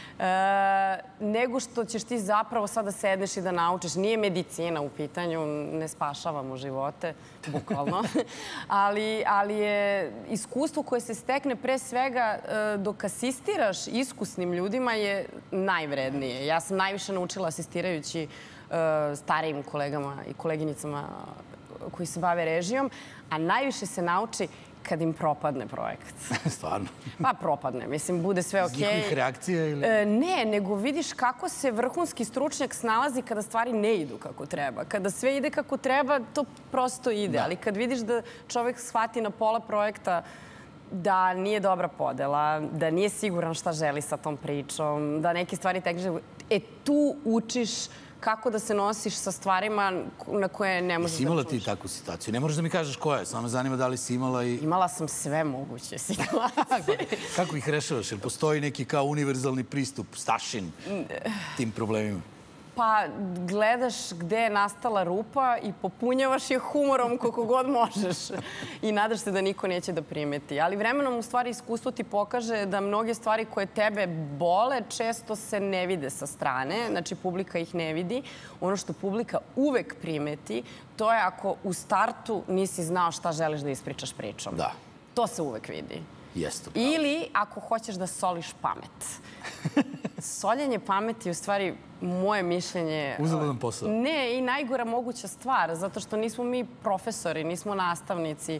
Nego što ćeš ti zapravo sada sedneš i da naučiš. Nije medicina u pitanju, ne spašavamo živote, bukvalno. Ali je iskustvo koje se stekne pre svega dok asistiraš iskusnim ljudima je najvrednije. Ja sam najviše naučila asistirajući starijim kolegama i koleginicama koji se bave režijom, a najviše se nauči kad im propadne projekat. Stvarno? Pa propadne. Mislim, bude sve okej. Iz njihovih reakcija ili? Ne, nego vidiš kako se vrhunski stručnjak snalazi kada stvari ne idu kako treba. Kada sve ide kako treba, to prosto ide. Ali kad vidiš da čovjek shvati na pola projekta da nije dobra podela, da nije siguran šta želi sa tom pričom, da neke stvari tek želi, tu učiš kako da se nosiš sa stvarima na koje ne možeš da imala računaš. ti takvu situaciju? Ne možeš da mi kažeš koja je, samo me zanima da li si imala i... Imala sam sve moguće situacije. Kako ih rešavaš? Jel postoji neki kao univerzalni pristup, stašin tim problemima? Pa gledaš gde je nastala rupa i popunjavaš je humorom koliko god možeš. I nadaš se da niko neće da primeti. Ali vremenom, u stvari, iskustvo ti pokaže da mnoge stvari koje tebe bole često se ne vide sa strane. Znači, publika ih ne vidi. Ono što publika uvek primeti, to je ako u startu nisi znao šta želiš da ispričaš pričom. Da. To se uvek vidi. Jeste. Ili ako hoćeš da soliš pamet. Soljenje pameti je u stvari moje mišljenje... Uzaludan posao. Ne, i najgora moguća stvar, zato što nismo mi profesori, nismo nastavnici,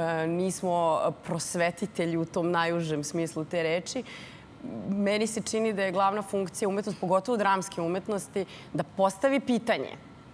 nismo prosvetitelji u tom najužem smislu te reči. Meni se čini da je glavna funkcija umetnosti, pogotovo dramske umetnosti, da postavi pitanje.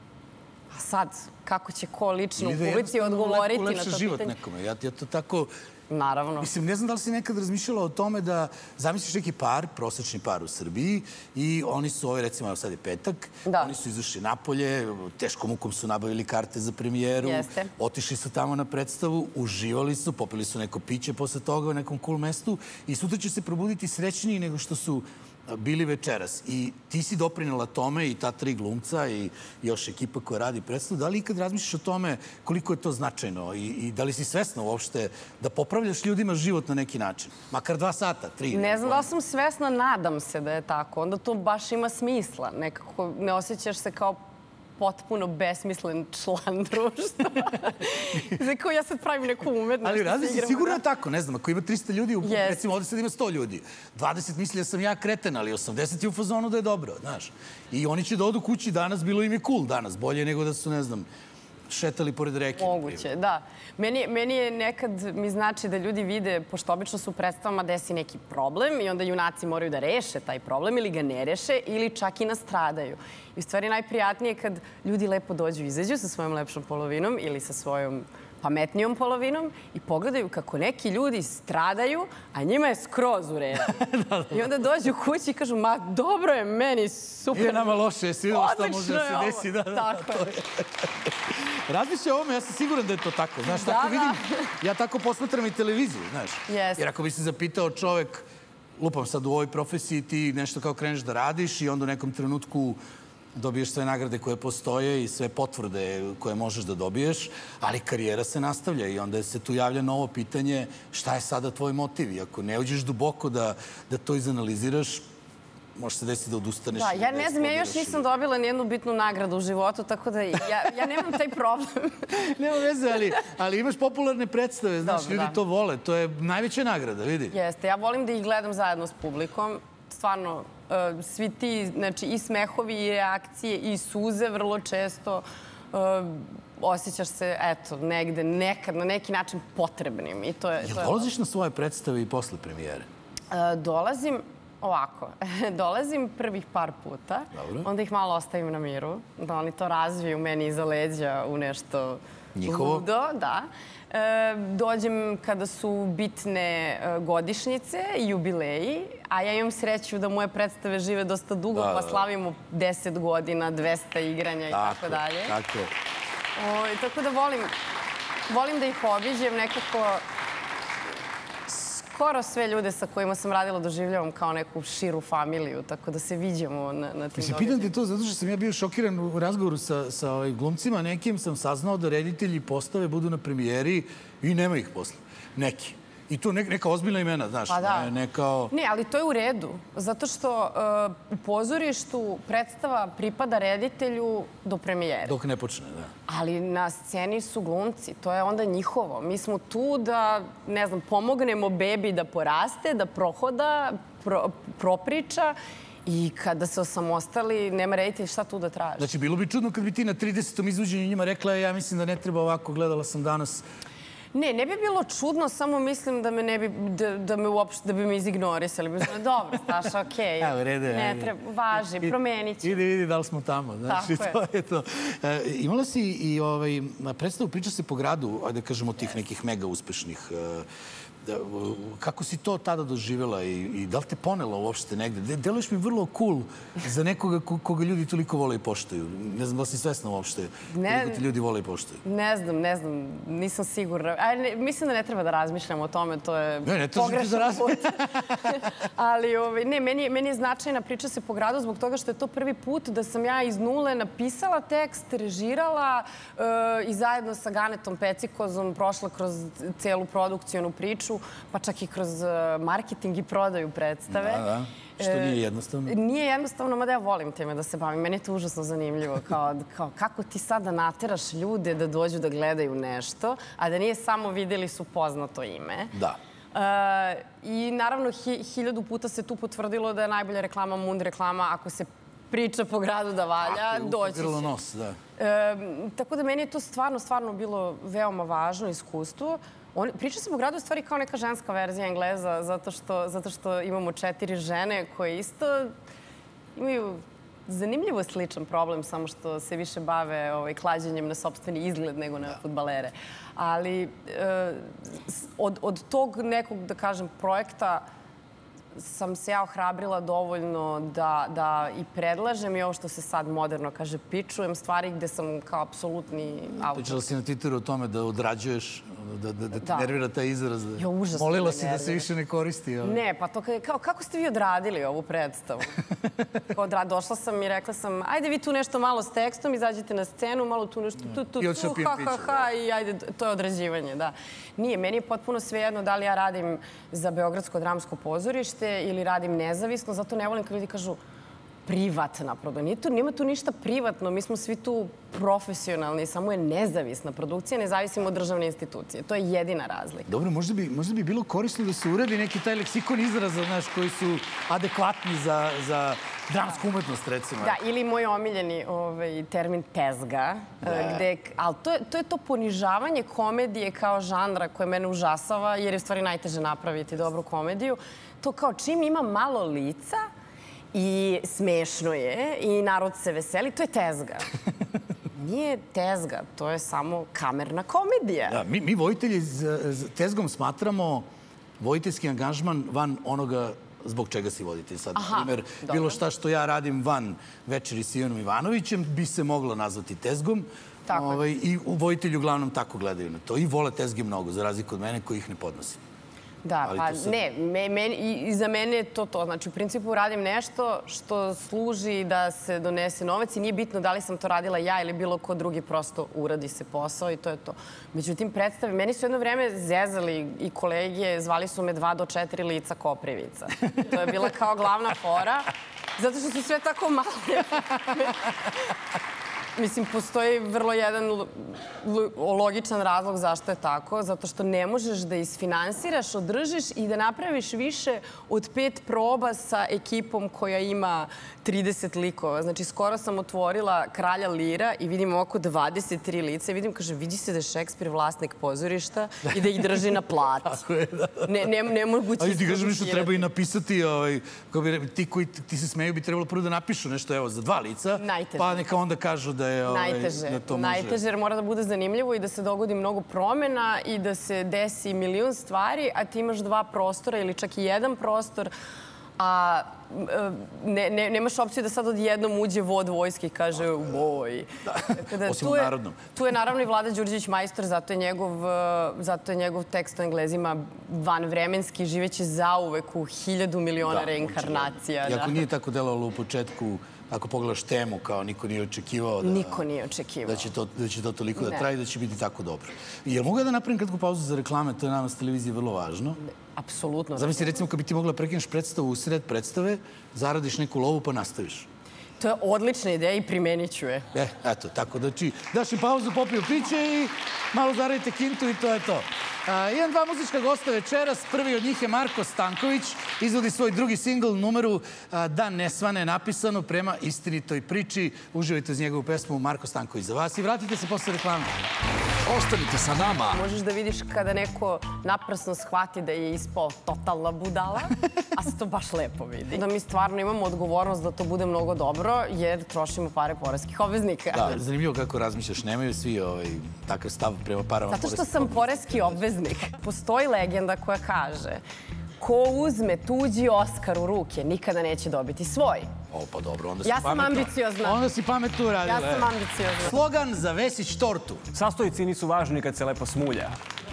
A sad, kako će ko lično u publici odgovoriti na to pitanje? Ulepša život nekome. Ja to tako... Naravno. Mislim, ne znam da li si nekad razmišljala o tome da zamisliš neki par, prosečni par u Srbiji i oni su, recimo, sad je petak, oni su izašli napolje, teškom mukom su nabavili karte za premijeru, otišli su tamo na predstavu, uživali su, popili su neko piće posle toga u nekom cool mestu i sutra će se probuditi srećniji nego što su bili večeras. I ti si doprinela tome i ta 3 glumca i još ekipa koja radi predstavu. Da li ikad razmišljaš o tome koliko je to značajno i da li si svesna uopšte da popravljaš ljudima život na neki način? Makar 2 sata, 3. Ne znam da li sam svesna, nadam se da je tako. Onda to baš ima smisla. Nekako ne osjećaš se kao potpuno besmislen član društva. Znači, kao ja sad pravim neku umetnost. Ali razli si sigurno tako, ne znam, ako ima 300 ljudi, recimo ovdje sad ima 100 ljudi, 20 misli da sam ja kreten, ali 80 je u fazonu da je dobro, znaš. I oni će da odu kući danas, bilo im je cool danas, bolje nego da su, ne znam, šetali pored reke. Moguće, da. Meni je nekad, mi znači da ljudi vide, pošto obično su u predstavama desi neki problem i onda junaci moraju da reše taj problem ili ga ne reše ili čak i nastradaju. I u stvari najprijatnije kad ljudi lepo dođu i izađu sa svojom lepšom polovinom ili sa svojom pametnijom polovinom i pogledaju kako neki ljudi stradaju, a njima je skroz u redu. I onda dođu kući i kažu, ma dobro je, meni super. Je nama loše, si vidjela šta može da se desi. Tako je. Razmišlja o ovome, ja sam siguran da je to tako. Znaš, tako vidim, ja tako posmatram i televiziju, znaš. Jer ako bi se zapitao čovek, lupam sad u ovoj profesiji, ti nešto kao kreneš da radiš i onda u nekom trenutku dobiješ sve nagrade koje postoje i sve potvrde koje možeš da dobiješ, ali karijera se nastavlja i onda se tu javlja novo pitanje šta je sada tvoj motiv. I ako ne uđeš duboko da to izanaliziraš, može se desiti da odustaneš. Da, ja ne znam, ja još nisam dobila nijednu bitnu nagradu u životu, tako da ja nemam taj problem. Nema veze, ali imaš popularne predstave, znaš, ljudi to vole. To je najveća nagrada, vidi. Jeste, ja volim da ih gledam zajedno s publikom. Stvarno, svi ti, znači i smehovi i reakcije i suze vrlo često osjećaš se, eto, negde, nekad, na neki način potrebnim. Jel dolaziš na svoje predstave i posle premijere? Dolazim ovako. Dolazim prvih par puta, onda ih malo ostavim na miru, da oni to razviju meni iza leđa u nešto ludo. Da. Dođem kada su bitne godišnjice i jubileji, a ja imam sreću da moje predstave žive dosta dugo, pa slavimo 10 godina, 200 igranja i tako dalje. Tako da volim da ih obiđem, nekako skoro sve ljude sa kojima sam radila doživljavam kao neku širu familiju, tako da se viđemo na tim događajima. Pitam te to zato što sam ja bio šokiran u razgovoru sa glumcima. Nekim sam saznao da reditelji postave budu na premijeri i nema ih posle. Neki. I to neka ozbiljna imena, znaš. Ne, ali to je u redu. Zato što u pozorištu predstava pripada reditelju do premijere. Dok ne počne, da. Ali na sceni su glumci. To je onda njihovo. Mi smo tu da, ne znam, pomognemo bebi da poraste, da prohoda, propriča. I kada se osamostali, nema reditelj šta tu da traži. Znači, bilo bi čudno kad bi ti na 30. izvođenju njima rekla ja mislim da ne treba ovako, gledala sam danas. Ne bi bilo čudno, samo mislim da bi me izignorisali. Dobro, Staša, okej. Ne treba, važi, promenit ću. Vidi da li smo tamo. Tako je. Imala si i predstavu Priča se po gradu, ajde kažemo tih nekih mega uspešnih Kako si to tada doživjela i da li te ponela uopšte negde? Deluješ mi vrlo cool za nekoga koga ljudi toliko vole i poštuju. Ne znam da li si svesna uopšte koliko ti ljudi vole i poštuju. Ne znam, nisam sigurna. Mislim da ne treba da razmišljam o tome, to je pogrešan put. Ali, ne, meni je značajna priča se po gradu zbog toga što je to prvi put da sam ja iz nule napisala tekst, režirala i zajedno sa Ganetom Pecikozom prošla kroz celu produkcijonu priču, pa čak i kroz marketing i prodaju predstave. Da. Što nije jednostavno? Nije jednostavno, mada ja volim time da se bavim. Meni je to užasno zanimljivo. Kao kako ti sada nateraš ljude da dođu da gledaju nešto, a da nije samo videli su poznato ime. Da. I naravno, 1000 puta se tu potvrdilo da je najbolja reklama Mund reklama. Ako se priča po gradu da valja, doći će. Nos, da. Tako da meni je to stvarno bilo veoma važno iskustvo. Priča se po gradu u stvari kao neka ženska verzija Engleza, zato što imamo 4 žene koje isto imaju zanimljivo sličan problem, samo što se više bave klađenjem na sopstveni izgled nego na fudbalere. Ali od tog nekog, da kažem, projekta sam se ja ohrabrila dovoljno da i predlažem i ovo što se sad moderno kaže, pičujem stvari gde sam kao apsolutni autor. Pričala si na Twitteru o tome da odrađuješ, da ti nervira taj izraz. Užasno. Molila si da se više ne koristi. Ne, pa to kao, kako ste vi odradili ovu predstavu? Došla sam i rekla sam, ajde vi tu nešto malo s tekstom, izađite na scenu, malo tu nešto, i ajde, to je odrađivanje, da. Nije, meni je potpuno svejedno da li ja radim za Beogradsko dramsko pozorište ili radim nezavisno, zato ne volim kad ljudi kažu privatna produkcija. Nema tu ništa privatno, mi smo svi tu profesionalni, samo je nezavisna produkcija, ne zavisimo od državne institucije. To je jedina razlika. Dobro, možda bi bilo korisno da se uredi neki taj leksikon izraza, znaš, koji su adekvatni za dramsku umetnost, recimo. Da, ili moj omiljeni termin tezga, ali to je to ponižavanje komedije kao žanra koje mene užasava, jer je u stvari najteže napraviti dobru komediju. To kao čim ima malo lica, i smešno je, i narod se veseli, to je tezga. Nije tezga, to je samo kamerna komedija. Da, mi vojitelji tezgom smatramo vojiteljski angažman van onoga zbog čega si voditelj. Sad, na primjer, bilo šta što ja radim van večeri s Ivanom Ivanovićem bi se moglo nazvati tezgom. I vojitelji uglavnom tako gledaju na to. I vole tezge mnogo, za razliku od mene koji ih ne podnosim. Da, pa ne, i za mene je to to. Znači, u principu radim nešto što služi da se donese novac i nije bitno da li sam to radila ja ili bilo ko drugi, prosto uradi se posao i to je to. Međutim, predstave, meni su jedno vreme zezali i kolege, zvali su me 2 do 4 lica Koprivica. To je bila kao glavna fora, zato što su sve tako male. Mislim, postoji vrlo jedan logičan razlog zašto je tako. Zato što ne možeš da isfinansiraš, održiš i da napraviš više od 5 proba sa ekipom koja ima 30 likova. Znači, skoro sam otvorila Kralja Lira i vidim oko 23 lica i vidim, kaže, vidi se da je Šekspir vlasnik pozorišta i da ih drži na plati. Tako je, da. Ne moguće ali ti kažem nešto, treba i napisati, ti koji ti se smeju bi trebalo prvo da napišu nešto, evo, za 2 lica, pa neka onda kažu da je najteže, jer mora da bude zanimljivo i da se dogodi mnogo promena i da se desi milion stvari, a ti imaš 2 prostora ili čak i 1 prostor, a nemaš opciju da sad odjednom uđe vod vojske i kaže voj. Osim u narodnom. Tu je naravno i Vlada Đurđević majstor, zato je njegov tekst o Englezima vanvremenski, živeći zauvek u 1000 miliona reinkarnacija. Iako nije tako delovalo u početku, ako pogledaš temu, kao niko nije očekivao da će to toliko da traje i da će biti tako dobro. Jel mogu da napravim kratku pauzu za reklame? To je nama s televizije vrlo važno. Apsolutno. Zamisli, recimo, kad bi ti mogla da prekineš predstavu u sred predstave, zaradiš neku lovu pa nastaviš. To je odlična ideja i primenit ću je. Eto, tako da daš im pauzu, popiju piće i malo zaradite kintu i to je to. Imam 2 muzička gosta večeras. Prvi od njih je Marko Stanković. Izvodi svoj drugi singl, numeru Da ne svane, napisano prema istinitoj priči. Uživajte uz njegovu pesmu Marko Stanković za vas i vratite se posle reklame. Ostanite sa nama. Možeš da vidiš kada neko naprasno shvati da je ispao totalna budala, a se to baš lepo vidi. Da mi stvarno imamo odgovornost da to bude mnogo dobro, jer trošimo pare poreskih obveznika. Da, zanimljivo kako razmišljaš. Nemaju svi takav stav prema parama poreskih obveznika. Zato što sam poreski obveznik. Postoji legenda koja kaže ko uzme tuđi Oskar u ruke, nikada neće dobiti svoj. O, pa dobro, onda si Ja pametno. sam ambiciozna. Onda si pametno uradila. Ja sam ambiciozna. Slogan za Vesić tortu. Sastojci nisu važni kad se lepo smulja.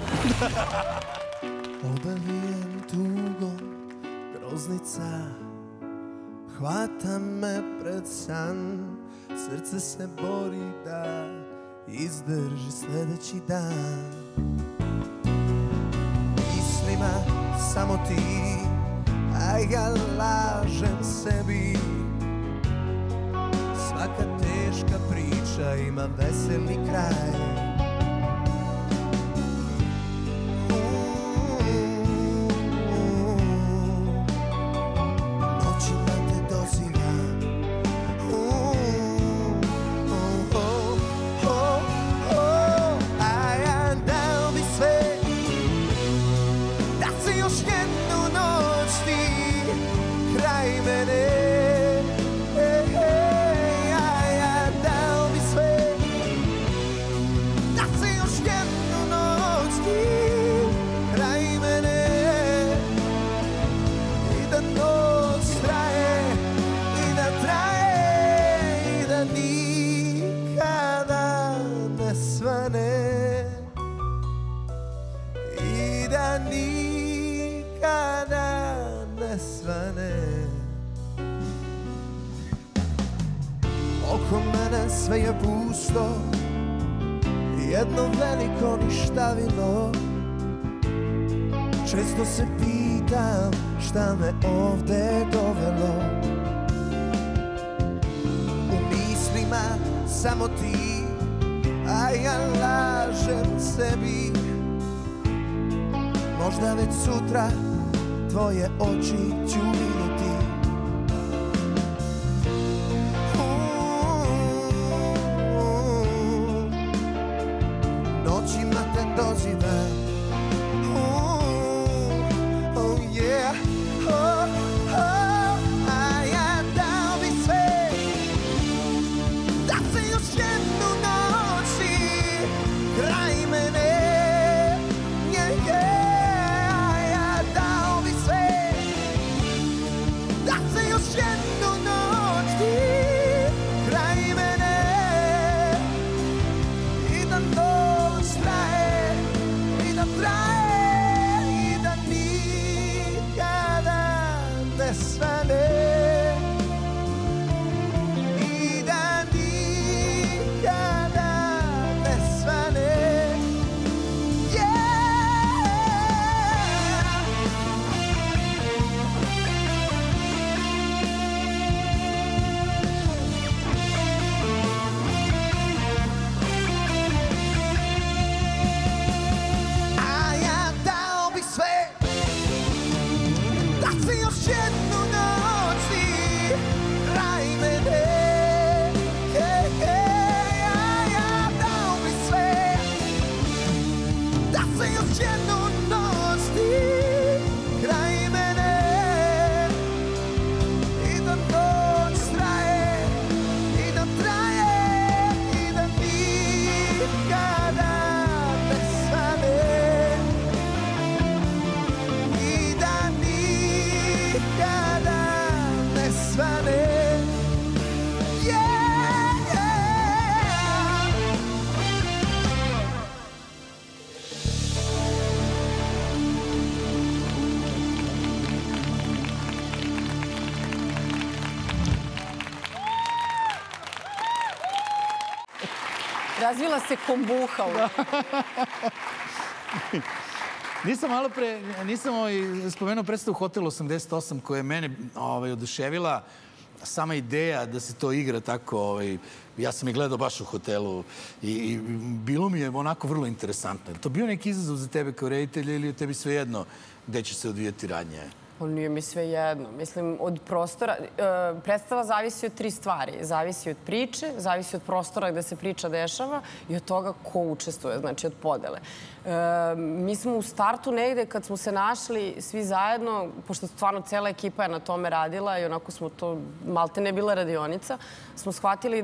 Obavijem tugom groznica, hvata me pred san, srce se bori da izdrži sljedeći dan. Mislima samo ti, a ja lažem sebi. Svaka teška priča ima veseli kraj. Noćima te dozivam, a ja dao bi sve da se još jednu noć ti kraj mene. Oko mene sve je pusto, jedno veliko ništavilo. Često se pitam šta me ovde dovelo. U mislima samo ti, a ja lažem sebi. Možda već sutra tvoje oči ću vidjeti. Noćima te dozivam, oh yeah, a ja dao bi sve da se još jednu noć ti kraj mene. A ja dao bi sve da se još jednu noć ti kraj mene. I da noć traje, i da traje, i da nikada ne svane. I da nikada ne svane. Razvila se kombuha. Nisam spomenuo predstavu Hotel 88 koja je mene oduševila. Sama ideja da se to igra tako, ja sam je gledao baš u hotelu i bilo mi je onako vrlo interesantno. Je to bio neki izazov za tebe kao reditelja ili je tebi svejedno gde će se odvijati radnje? Pa nije mi sve jedno. Mislim, od prostora... Predstava zavisi od 3 stvari. Zavisi od priče, zavisi od prostora gde se priča dešava i od toga ko učestvuje, znači od podele. Mi smo u startu negde, kad smo se našli svi zajedno, pošto stvarno cela ekipa je na tome radila i onako smo to, malte ne bila radionica, smo shvatili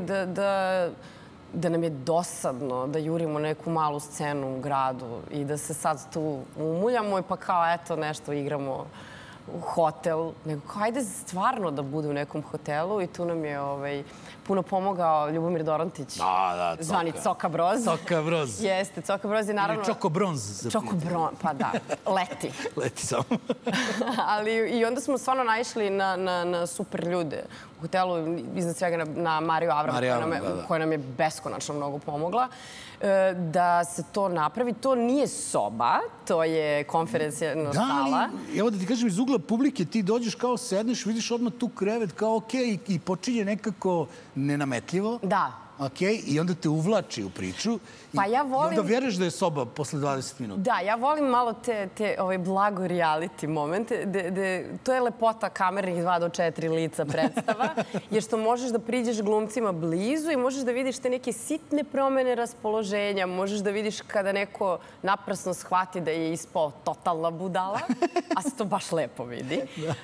da nam je dosadno da jurimo neku malu scenu u gradu i da se sad tu umuljamo i pa kao eto nešto igramo hotel, nego kao ajde stvarno da bude u nekom hotelu i tu nam je puno pomogao Ljubomir Dorontić. Da, zvani Coka Broz. Coka Broz. Jeste, Coka Broz je naravno... Ili Čoko Bronz. Čoko Bronz, pa da, leti. Leti samo. Ali i onda smo stvarno naišli na super ljude u hotelu, iznad svega na Mariju Avram, koja nam je beskonačno mnogo pomogla. Da se to napravi. To nije soba, to je konferencijna sala. Da, ali evo da ti kažem, iz ugla publike ti dođeš kao sedneš, vidiš odmah tu krevet kao okej i počinje nekako nenametljivo. Da. Okej, i onda te uvlači u priču. Pa ja volim... I onda vjeruješ da je soba posle 20 minuta. Da, ja volim malo te blago reality momente. To je lepota kamernih 2 do 4 lica predstava. Jer što možeš da priđeš glumcima blizu i možeš da vidiš te neke sitne promene raspoloženja. Možeš da vidiš kada neko naprasno shvati da je ispao totalna budala. A se to baš lepo vidi.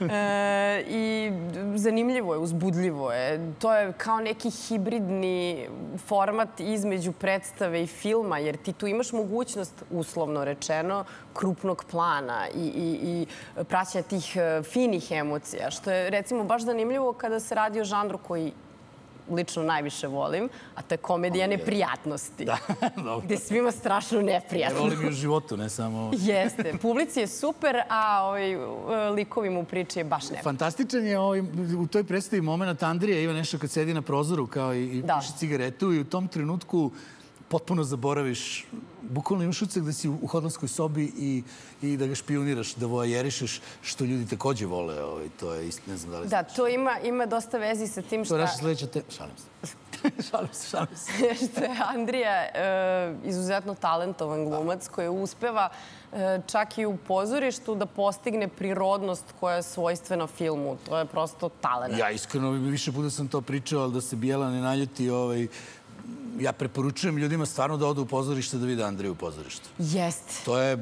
I zanimljivo je, uzbudljivo je. To je kao neki hibridni format između predstave i filma, jer ti tu imaš mogućnost, uslovno rečeno, krupnog plana i praćenja tih finih emocija, što je, recimo, baš zanimljivo kada se radi o žanru koji lično najviše volim, a to je komedija neprijatnosti. Gde svima strašno neprijatno. Ne volim i u životu, ne samo... Jeste. Publici je super, a likovima u priči je baš neprijatno. Fantastičan je u toj predstavi moment Andrija ima nešto kad sedi na prozoru kao i puši cigaretu i u tom trenutku potpuno zaboraviš, bukvalno imaš utisak da si u hotelskoj sobi i da ga špioniraš, da voajerišeš, što ljudi takođe vole. To je isto, ne znam da li znaš. Da, to ima dosta vezi sa tim što... To je naša sledeća tema. Šalim se. Što je Andrija izuzetno talentovan glumac koji uspeva čak i u pozorištu da postigne prirodnost koja je svojstvena filmu. To je prosto talent. Ja iskreno više puta sam to pričao, ali da se Bijela ne naljuti, ja preporučujem ljudima stvarno da odu u pozorište da vide Andriju u pozorištu. Jeste. To je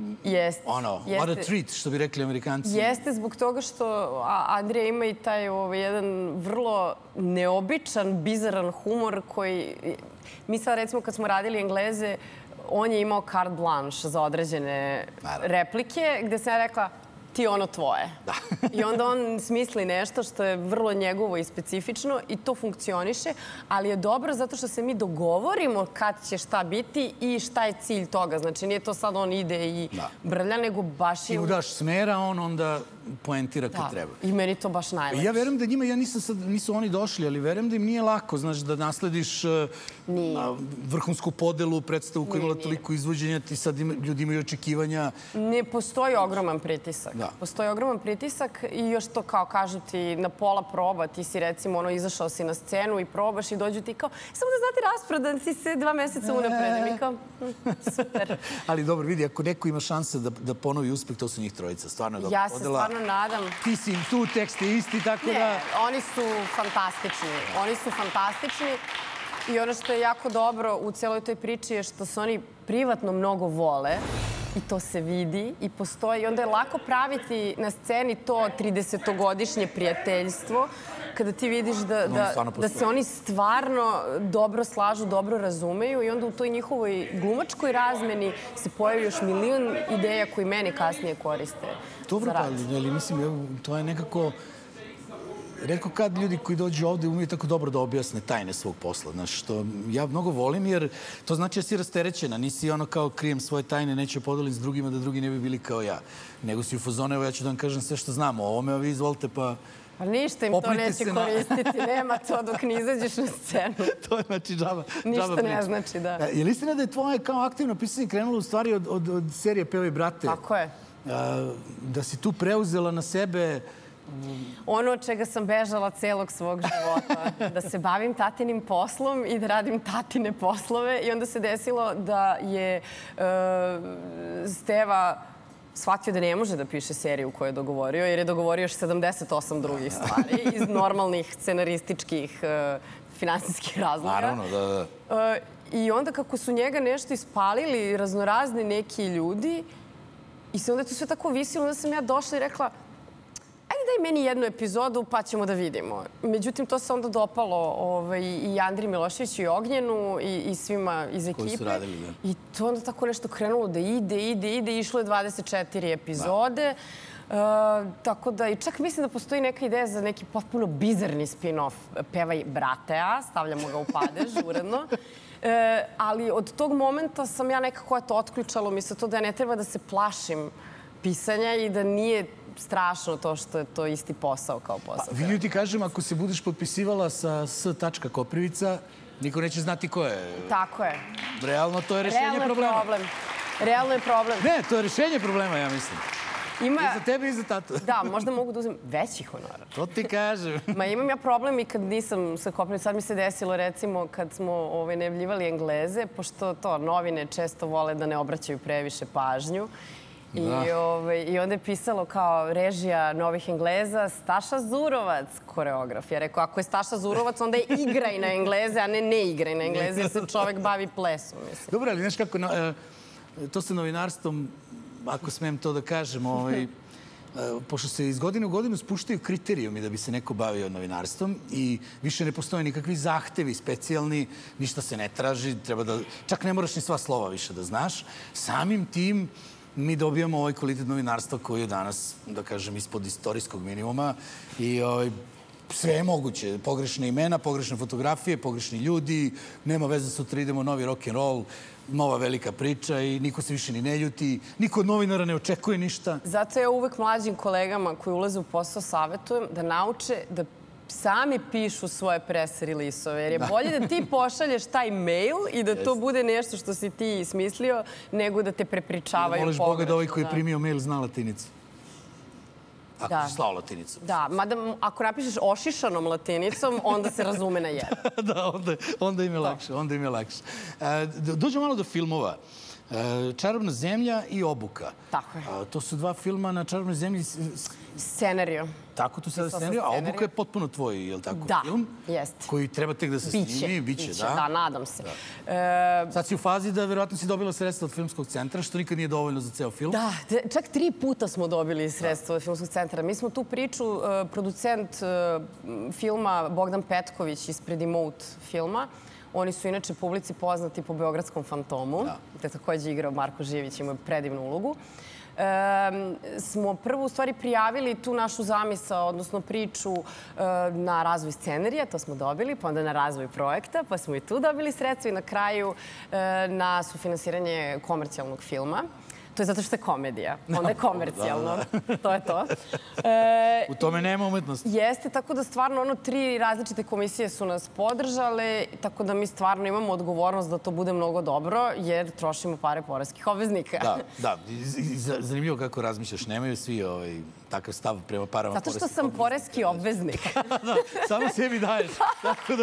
what a treat, što bi rekli Amerikanci. Jeste, zbog toga što Andrija ima i taj jedan vrlo neobičan, bizaran humor koji... Mi sad, recimo, kad smo radili Engleze, on je imao carte blanche za određene replike, gde sam ja rekla ti ono tvoje. I onda on smisli nešto što je vrlo njegovo i specifično i to funkcioniše, ali je dobro zato što se mi dogovorimo kad će šta biti i šta je cilj toga. Znači, nije to sad on ide i brlja, nego baš je... Ti mu daš smera, on onda poentira kad treba. I meni to baš najlepše. Ja verujem da njima, nisu oni došli, ali verujem da im nije lako, znaš, da naslediš vrhunsku podelu, predstavu koja je imala toliko izvođenja, ti sad ljudi imaju očekivanja. Ne postoji ogroman pritisak. Postoji ogroman pritisak i još to kao kažu ti na pola proba, ti si recimo izašao si na scenu i probaš i dođu ti kao samo da znate rasprodan si se 2 meseca unapred. I kao super. Ali dobro, vidi, ako neko ima šanse da ponovi uspeh, to su njih trojica. Stvarno je dobro. Ja se stvarno nadam. Ti si im tu, tekst je isti, tako da... Ne, oni su fantastični. Oni su fantastični. I ono što je jako dobro u celoj toj priči je što se oni privatno mnogo vole i to se vidi i postoji. I onda je lako praviti na sceni to 30-godišnje prijateljstvo kada ti vidiš da se oni stvarno dobro slažu, dobro razumeju i onda u toj njihovoj glumačkoj razmeni se pojavi još milion ideja koji meni kasnije koriste. Dobro, ali mislim, to je nekako... Retko kad ljudi koji dođu ovde umiju tako dobro da objasne tajne svog posla. Znaš, što ja mnogo volim jer to znači da si rasterećena. Nisi ono kao krijem svoje tajne, neću podelim s drugima da drugi ne bi bili kao ja. Nego si u fazonu, evo ja ću da vam kažem sve što znamo o ovome, a vi izvolite pa... Pa ništa im to neće koristiti, nema to dok ne izađeš na scenu. To je znači džaba priča. Ništa ne znači, da. Je li istina da je tvoje kao aktivno pisanje krenulo u stvari od serije Pevaj brate? Tako je. Da si tu preuzela na sebe... Ono od čega sam bežala celog svog života. Da se bavim tatinim poslom i da radim tatine poslove. I onda se desilo da je Steva shvatio da ne može da piše seriju koju je dogovorio, jer je dogovorio još 78 drugih stvari iz normalnih scenarističkih, finansijskih razloga. Naravno, da. I onda kako su njega nešto ispalili raznorazni neki ljudi i onda je to sve tako visilo, onda sam ja došla i rekla ajde daj meni jednu epizodu pa ćemo da vidimo. Međutim, to se onda dopalo i Andri Miloševiću i Ognjenu i svima iz ekipe. Koji su radili, da. I to onda tako nešto krenulo da ide. Išlo je 24 epizode. Tako da, i čak mislim da postoji neka ideja za neki potpuno bizarni spin-off Pevaj bratea, stavljamo ga u padež uredno. Ali od tog momenta sam ja nekako otključalo mi se to da ja ne treba da se plašim pisanja i da nije strašno to što je to isti posao kao posao. Vidim ti kažem, ako se budeš potpisivala sa S.Koprivica, niko neće znati ko je. Tako je. Realno to je rešenje problema. Realno je problem. Ne, to je rešenje problema, ja mislim. I za tebe i za tatu. Da, možda mogu da uzem veći honorar. To ti kažem. Imam ja problem i kad nisam sa Koprivnicom. Sad mi se desilo, recimo, kad smo najavljivali Engleze, pošto to novine često vole da ne obraćaju previše pažnju. I onda je pisalo kao režija novih Engleza Staša Zurovac, koreograf. Ja rekao, ako je Staša Zurovac, onda je igraj na Engleze, a ne igraj na Engleze, jer se čovek bavi plesom. Dobro, ali znaš kako, to sa novinarstvom, ako smem to da kažem, pošto se iz godine u godinu spuštaju kriterijumi da bi se neko bavio novinarstvom i više ne postoje nikakvi zahtevi specijalni, ništa se ne traži, čak ne moraš ni sva slova više da znaš. Samim tim mi dobijamo ovaj kvalitet novinarstva koji je danas, da kažem, ispod istorijskog minimuma i sve je moguće. Pogrešne imena, pogrešne fotografije, pogrešni ljudi, nema veze, sutra idemo novi rock'n'roll, nova velika priča i niko se više ni ne ljuti, niko od novinara ne očekuje ništa. Zato ja uvek mlađim kolegama koji ulaze u posao savjetujem da nauče da sami pišu svoje press release-ove, jer je bolje da ti pošalješ taj mail i da to bude nešto što si ti smislio, nego da te prepričavaju pogrešno. Moliš Boga da ovaj koji je primio mail zna latinicu. Ako si slao latinicu. Da, mada ako napišeš ošišanom latinicom, onda se razume na jedan. Da, onda im je lakše. Dođe malo do filmova. Čarobna zemlja i Obuka. Tako je. To su dva filma na Čarobnoj zemlji. Scenario. Tako tu sada scenario, a Obuka je potpuno tvoj, je li tako, film? Da, jeste. Koji treba tek da se snimi. Biće, da, nadam se. Sad si u fazi da verovatno si dobila sredstva od Filmskog centra, što nikad nije dovoljno za ceo film. Da, čak 3 puta smo dobili sredstva od Filmskog centra. Mi smo tu priču, producent filma Bogdan Petković ispred Emote filma. Oni su inače publici poznati po Beogradskom fantomu, gde takođe igrao Marko Živić, ima predivnu ulogu. Smo prvo u stvari prijavili tu našu zamisao, odnosno priču na razvoj scenarija, to smo dobili, pa onda na razvoj projekta, pa smo i tu dobili sredstva i na kraju na sufinansiranje komercijalnog filma. To je zato što je komedija. Onda je komercijalno. To je to. U tome nema umetnosti. Jeste, tako da stvarno 3 različite komisije su nas podržale, tako da mi stvarno imamo odgovornost da to bude mnogo dobro, jer trošimo pare poreskih obveznika. Da. Zanimljivo kako razmišljaš. Nemaju svi takav stav prema parama poreskih obveznika. Zato što sam poreski obveznik. Da, samo sebi daješ. Tako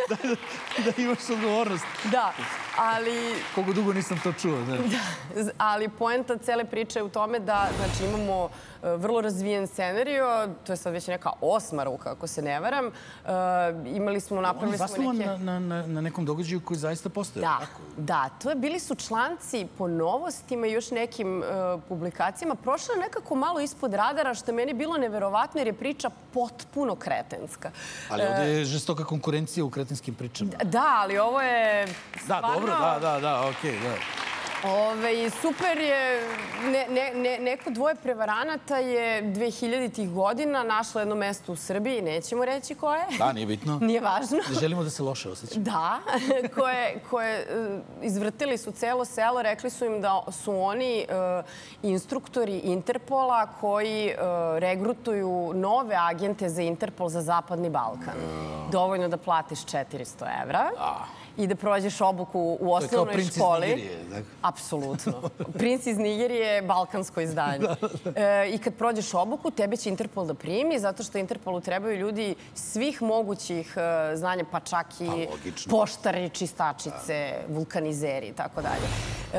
da imaš odgovornost. Da, ali... Koliko dugo nisam to čuo. Ali poenta cele priče je u tome da imamo vrlo razvijen scenario, to je sad već neka 8. ruka, ako se ne varam. Imali smo, napravili smo neke... On je zasnovan na nekom događaju koji zaista postoje. Da, bili su članci po novostima i još nekim publikacijama. Prošlo je nekako malo ispod radara, što je meni bilo neverovatno, jer je priča potpuno kretenska. Ali ovdje je žestoka konkurencija u kretenskim pričama. Da, ali ovo je stvarno... Da, dobro, okej, da. Super je, neko dvoje prevaranata je 2000-ih godina našlo jedno mesto u Srbiji, nećemo reći koje. Da, nije bitno. Nije važno. Ne želimo da se loše osjećamo. Da, koje izvrtili su celo selo, rekli su im da su oni instruktori Interpola koji regrutuju nove agente za Interpol za Zapadni Balkan. Dovoljno da platiš 400 evra. I da prođeš obuku u osnovnoj školi. Apsolutno. Princ iz Nigerije je balkansko izdanje. I kad prođeš obuku, tebe će Interpol da primi, zato što Interpolu trebaju ljudi svih mogućih znanja, pa čak i poštari, čistačice, vulkanizeri i tako dalje.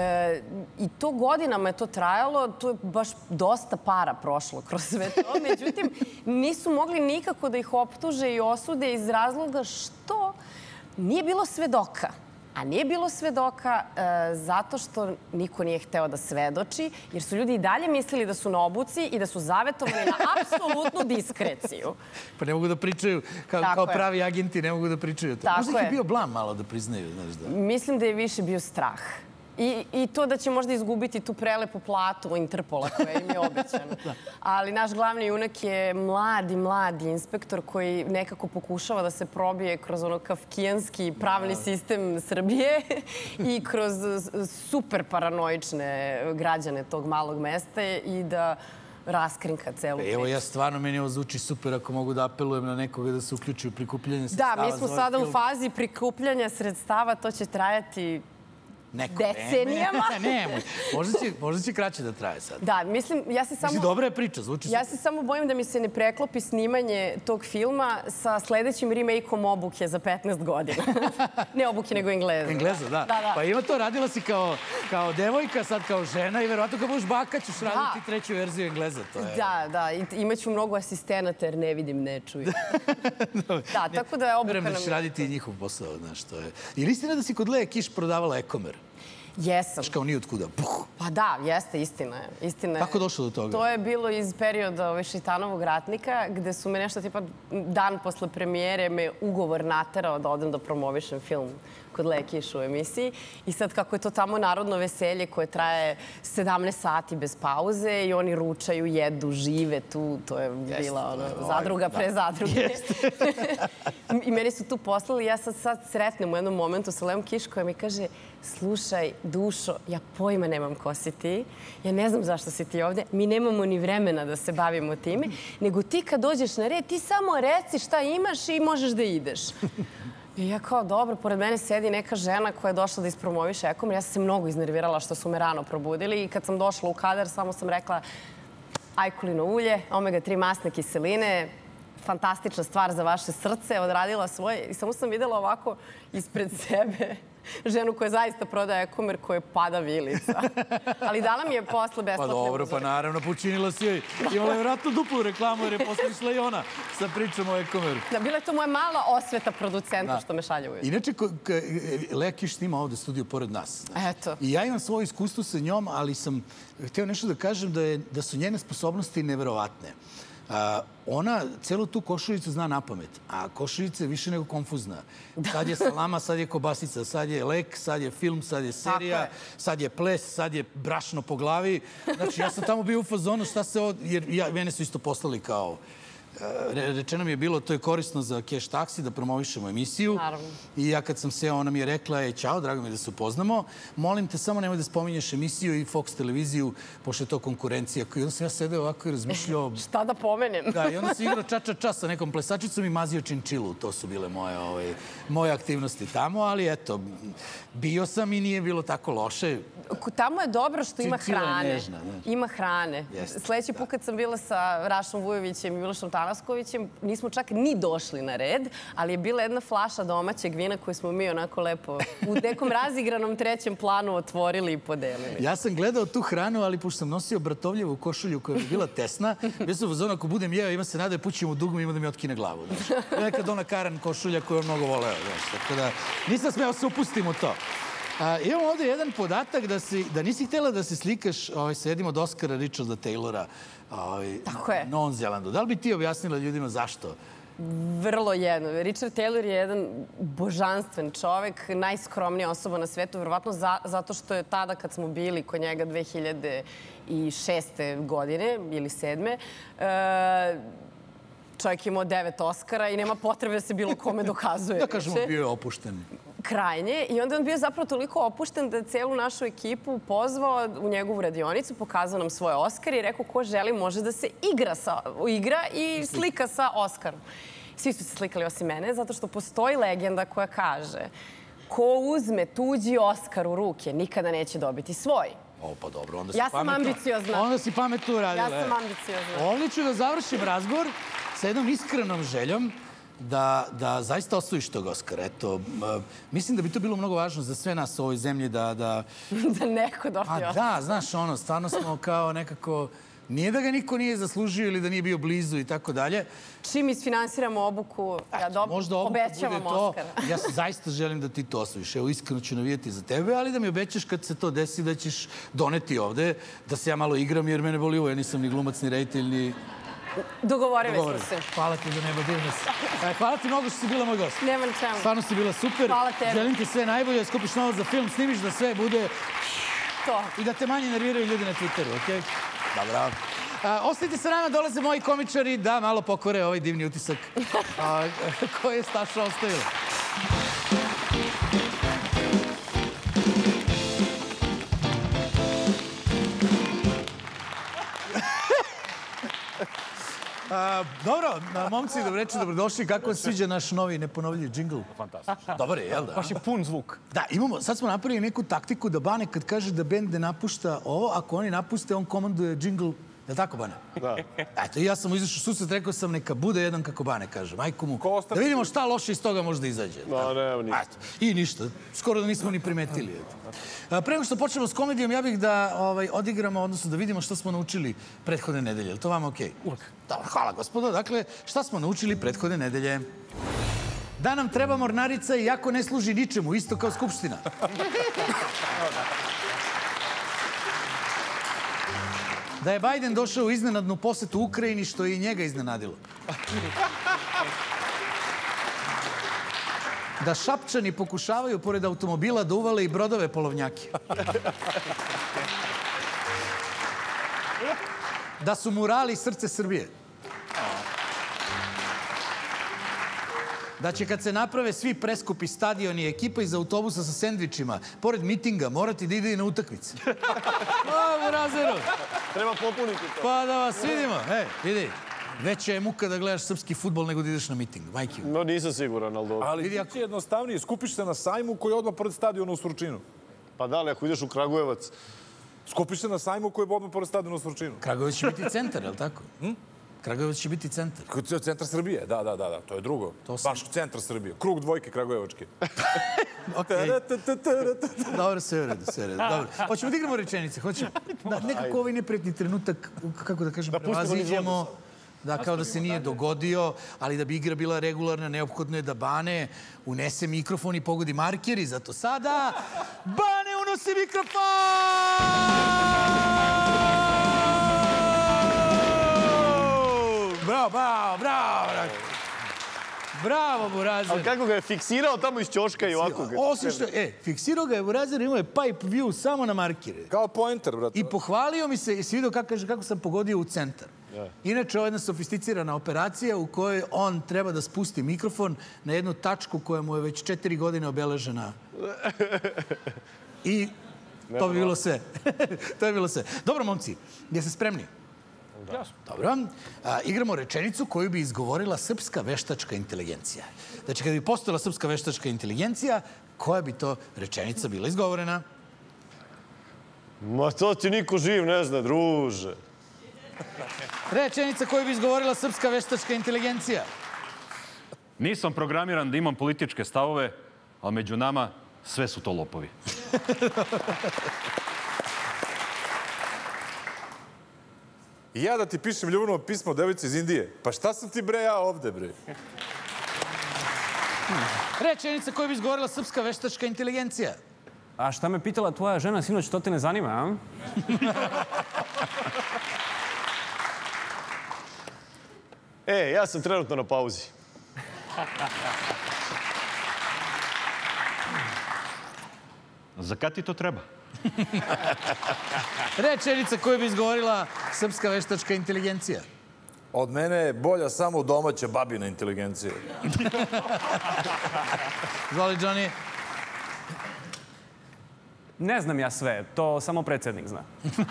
I to godinama je to trajalo, to je baš dosta para prošlo kroz sve to. Međutim, nisu mogli nikako da ih optuže i osude iz razloga što nije bilo svedoka. A nije bilo svedoka zato što niko nije hteo da svedoči, jer su ljudi i dalje mislili da su na obuci i da su zavetovani na apsolutnu diskreciju. Pa ne mogu da pričaju, kao pravi agenti ne mogu da pričaju to. Možda ih je bio blam malo da priznaju, znaš da. Mislim da je više bio strah. I to da će možda izgubiti tu prelepu platu Interpola koja im je obećana. Ali naš glavni junak je mladi inspektor koji nekako pokušava da se probije kroz ono kafkijanski pravni sistem Srbije i kroz super paranoične građane tog malog mesta i da raskrinka celu priču. Evo, ja stvarno, meni ovo zvuči super ako mogu da apelujem na nekoga da se uključi u prikupljanje sredstava. Da, mi smo sada u fazi prikupljanja sredstava, to će trajati decenijama. Nemoj. Možda će kraće da traje sad. Da, mislim, ja se samo... Mislim, dobra je priča, zvuči super. Ja se samo bojim da mi se ne preklopi snimanje tog filma sa sledećim remake-om Obuke za 15 godina. Ne Obuke, nego Engleza. Engleza, da. Pa ima to, radila si kao devojka, sad kao žena i verovatno kao budeš baka ćeš raditi treću verziju Engleza. Da, imaću mnogo asistenata jer ne vidim, ne čujem. Da, tako da je Obuka nam... Verujem da ćeš raditi i njihov posao, znaš, to je. Ili istina da si kod Leja Kiš prodavala Ekomer? Jesam. Kao nije otkuda. Pa da, jeste, istina je. Kako je došlo do toga? To je bilo iz perioda Šeitanovog ratnika, gde su me nešto tipa dan posle premijere me ugovor naterao da odem da promovišem film kod Leja Kiša u emisiji. I sad kako je to tamo narodno veselje koje traje 17 sati bez pauze i oni ručaju, jedu, žive tu. To je bila zadruga pre zadruge. I meni su tu poslali. Ja sad sretnem u jednom momentu sa Lejom Kiš koja mi kaže: slušaj, dušo, ja pojma nemam ko si ti, ja ne znam zašto si ti ovde, mi nemamo ni vremena da se bavimo time, nego ti kad dođeš na red, ti samo reci šta imaš i možeš da ideš. I ja kao, dobro, pored mene sedi neka žena koja je došla da ispromoviše Ekomer. Ja sam se mnogo iznervirala što su me rano probudili i kad sam došla u kadar, samo sam rekla ajkulino ulje, omega-3 masne kiseline, fantastična stvar za vaše srce, odradila svoje i samo sam videla ovako ispred sebe ženu koja zaista prodaje Ekomer, koja je pada vilica. Ali dala mi je posle besplatne uzore. Pa dobro, pa naravno, počinila si joj. Imala je vratno duplu reklamu jer je posle išla i ona sa pričom o Ekomeru. Da, bila je to moja mala osveta producenta što me šalje ujutro. Inače, Leja Kiš snima ovde studio pored nas. Eto. I ja imam svoje iskustvo sa njom, ali sam hteo nešto da kažem da su njene sposobnosti neverovatne. Ona celu tu košuljicu zna na pamet, a košuljica je više nego konfuzna. Sad je salama, sad je kobasica, sad je lek, sad je film, sad je serija, sad je ples, sad je brašno po glavi. Znači, ja sam tamo bio u fazonu šta se ovo... Jer mene su isto poslali kao... Rečeno mi je bilo, to je korisno za Cash Taxi, da promovišemo emisiju. Naravno. I ja kad sam seo, ona mi je rekla, ćao, drago mi je da se upoznamo. Molim te, samo nemoj da spominješ emisiju i Fox televiziju, pošto je to konkurencija. I onda sam ja sedeo ovako i razmišljao... Šta da pomenem? Da, i onda sam igrao ča sa nekom plesačicom i mazio činčilu. To su bile moje aktivnosti tamo, ali eto, bio sam i nije bilo tako loše. Tamo je dobro što ima hrane. Nežna, ima hrane. Sledeći put kad sam bila sa Rašom Vujovićem i Milošom Tanaskovićem, nismo čak ni došli na red, ali je bila jedna flaša domaćeg vina koju smo mi onako lepo u nekom razigranom trećem planu otvorili i podelili. Ja sam gledao tu hranu, ali pošto sam nosio Bratovljevu košulju koja je bila tesna, bio sam u fazonu, ako budem jeo, ima se nada da pućem u dugme, ima da mi otkine glavu. Nekad ona Karan košulja koju je mnogo voleo. Tako da nisam smeo se upustim u to. Imamo ovde jedan podatak da nisi htjela da se slikaš sa jednim od Oscara Richarda Taylora na Novom Zelandu. Da li bi ti objasnila ljudima zašto? Vrlo jedno. Richard Taylor je jedan božanstven čovek, najskromnija osoba na svetu, verovatno zato što je tada kad smo bili kod njega 2006. godine ili 2007. Čovjek imao 9 Oscara i nema potrebe da se bilo kome dokazuje. Da kažemo, bio je opušten. Krajnje. I onda on bio zapravo toliko opušten da je celu našu ekipu pozvao u njegovu radionicu, pokazao nam svoje Oscar i rekao ko želi može da se igra i slika sa Oscarom. Svi su se slikali osim mene, zato što postoji legenda koja kaže ko uzme tuđi Oskar u ruke, nikada neće dobiti svoj. O, pa dobro, onda si Ja sam pametno. ambiciozna. Onda si pametno uradila. Ja sam ambiciozna. Ovdje ću da završim razgovor sa jednom iskrenom željom da zaista osvojiš tog Oskara. Eto, mislim da bi to bilo mnogo važno za sve nas u ovoj zemlji da... Da neko dobije Oskar. Da, znaš, ono, stvarno smo kao nekako... Nije da ga niko nije zaslužio ili da nije bio blizu i tako dalje. Čim isfinansiramo obuku, ja obećavam Oskara. Ja zaista želim da ti to osvojiš. Evo, iskreno ću navijati za tebe, ali da mi obećaš kad se to desi da ćeš doneti ovde, da se ja malo igram jer mene boli ovo. Ja nisam ni glumac, ni reditelj, ni... Dogovorili smo se. Hvala ti da nema divno si. Hvala ti mnogo što si bila moj gost. Nema ni čemu. Stvarno si bila super. Hvala tebi. Želim ti sve najbolje, skupiš novac za film, snimiš da sve bude... To. I da te manje nerviraju ljudi na Twitteru, okej? Dobro. Ostanite sa nama, dolaze moji komičari da malo pokore ovaj divni utisak koji je Staša ostavila. Dobro, momci, dobreče, dobrodošli. Kako vam sviđa naš novi neponovljiv džingl? Fantastično. Dobar je, jel da? Baš je pun zvuk. Da, imamo, sad smo napravili neku taktiku da Bane kad kaže da bend ne napušta ovo, ako oni napuste, on komanduje džingl. Je li tako, Bane? Da. Eto, i ja sam izašao susret, rekao sam neka bude jedan kako Bane kaže. Majku mu, da vidimo šta loše iz toga možda izađe. No, nema ništa. I ništa. Skoro da nismo ni primetili. Pre nego što počnemo s komedijom, ja bih da odigramo, odnosno da vidimo šta smo naučili prethodne nedelje. Je li to vama okej? Uvijek. Dobro, hvala gospodo. Dakle, šta smo naučili prethodne nedelje? Da nam treba mornarica iako ne služi ničemu, isto kao Skupština. Da je Biden došao u iznenadnu posetu Ukrajini, što je i njega iznenadilo. Da Šapčani pokušavaju pored automobila da uvale i brodove polovnjaki. Da su murali srce Srbije. Da će kad se naprave svi preskupi stadioni i ekipa iz autobusa sa sendvičima, pored mitinga, morati da ide i na utakmice. O, Burazeru! Treba popuniti to. Pa da vas vidimo. Vidi, veća je muka da gledaš srpski fudbal nego da ideš na miting. Majke. No, nisam siguran, ali dobro. Ali vidi, ako je jednostavnije, skupiš se na sajmu koji je odmah pored stadiona u Surčinu. Pa da li, ako ideš u Kragujevac... Skupiš se na sajmu koji je odmah pored stadiona u Surčinu. Kragujevac će biti centar, je li tako? Kragujevac će biti centar. Centar Srbije, da, to je drugo. Baš centar Srbije. Krug dvojke Kragujevačke. Dobro, sve u redu, sve u redu. Dobro. Hoćemo da igramo rečenice, hoćemo. Nekako ovaj neprijatni trenutak, kako da kažem, prevaziđemo. Da, kao da se nije dogodio, ali da bi igra bila regularna, neophodno je da Bane unese mikrofon i pogodi marker i zato sada Bane unosi mikrofon! Bravo, bravo, bravo! Bravo, Burazer! Ali kako ga je fiksirao tamo iz ćoška i ovako ga... Osim što, fiksirao ga je Burazer, imao je pipe view samo na markere. Kao pointer, brate. I pohvalio mi se, jesi vidio kako sam pogodio u centar. Inače, ovo je jedna sofisticirana operacija u kojoj on treba da spusti mikrofon na jednu tačku koja mu je već 4 godine obeležena. I to bi bilo sve. To je bilo sve. Dobro, momci, jeste spremni? Dobro. Igramo rečenicu koju bi izgovorila srpska veštačka inteligencija. Znači, kada bi postojala srpska veštačka inteligencija, koja bi to rečenica bila izgovorena? Ma to ti niko živ ne zna, druže. Rečenica koju bi izgovorila srpska veštačka inteligencija. Nisam programiran da imam političke stavove, ali među nama sve su to lopovi. I ja da ti pišem ljubavno pismo devojci iz Indije. Pa šta sam ti, bre, ja ovde, bre? Rečenica koju bi izgovorila srpska veštačka inteligencija. A šta me pitala tvoja žena sinoć, to te ne zanima, a? Ja sam trenutno na pauzi. Za kad ti to treba? Rečenica koju bi izgovorila srpska veštačka inteligencija. Od mene je bolja samo domaća babina inteligencija. Zvoli, Johnny. Ne znam ja sve, to samo predsjednik zna.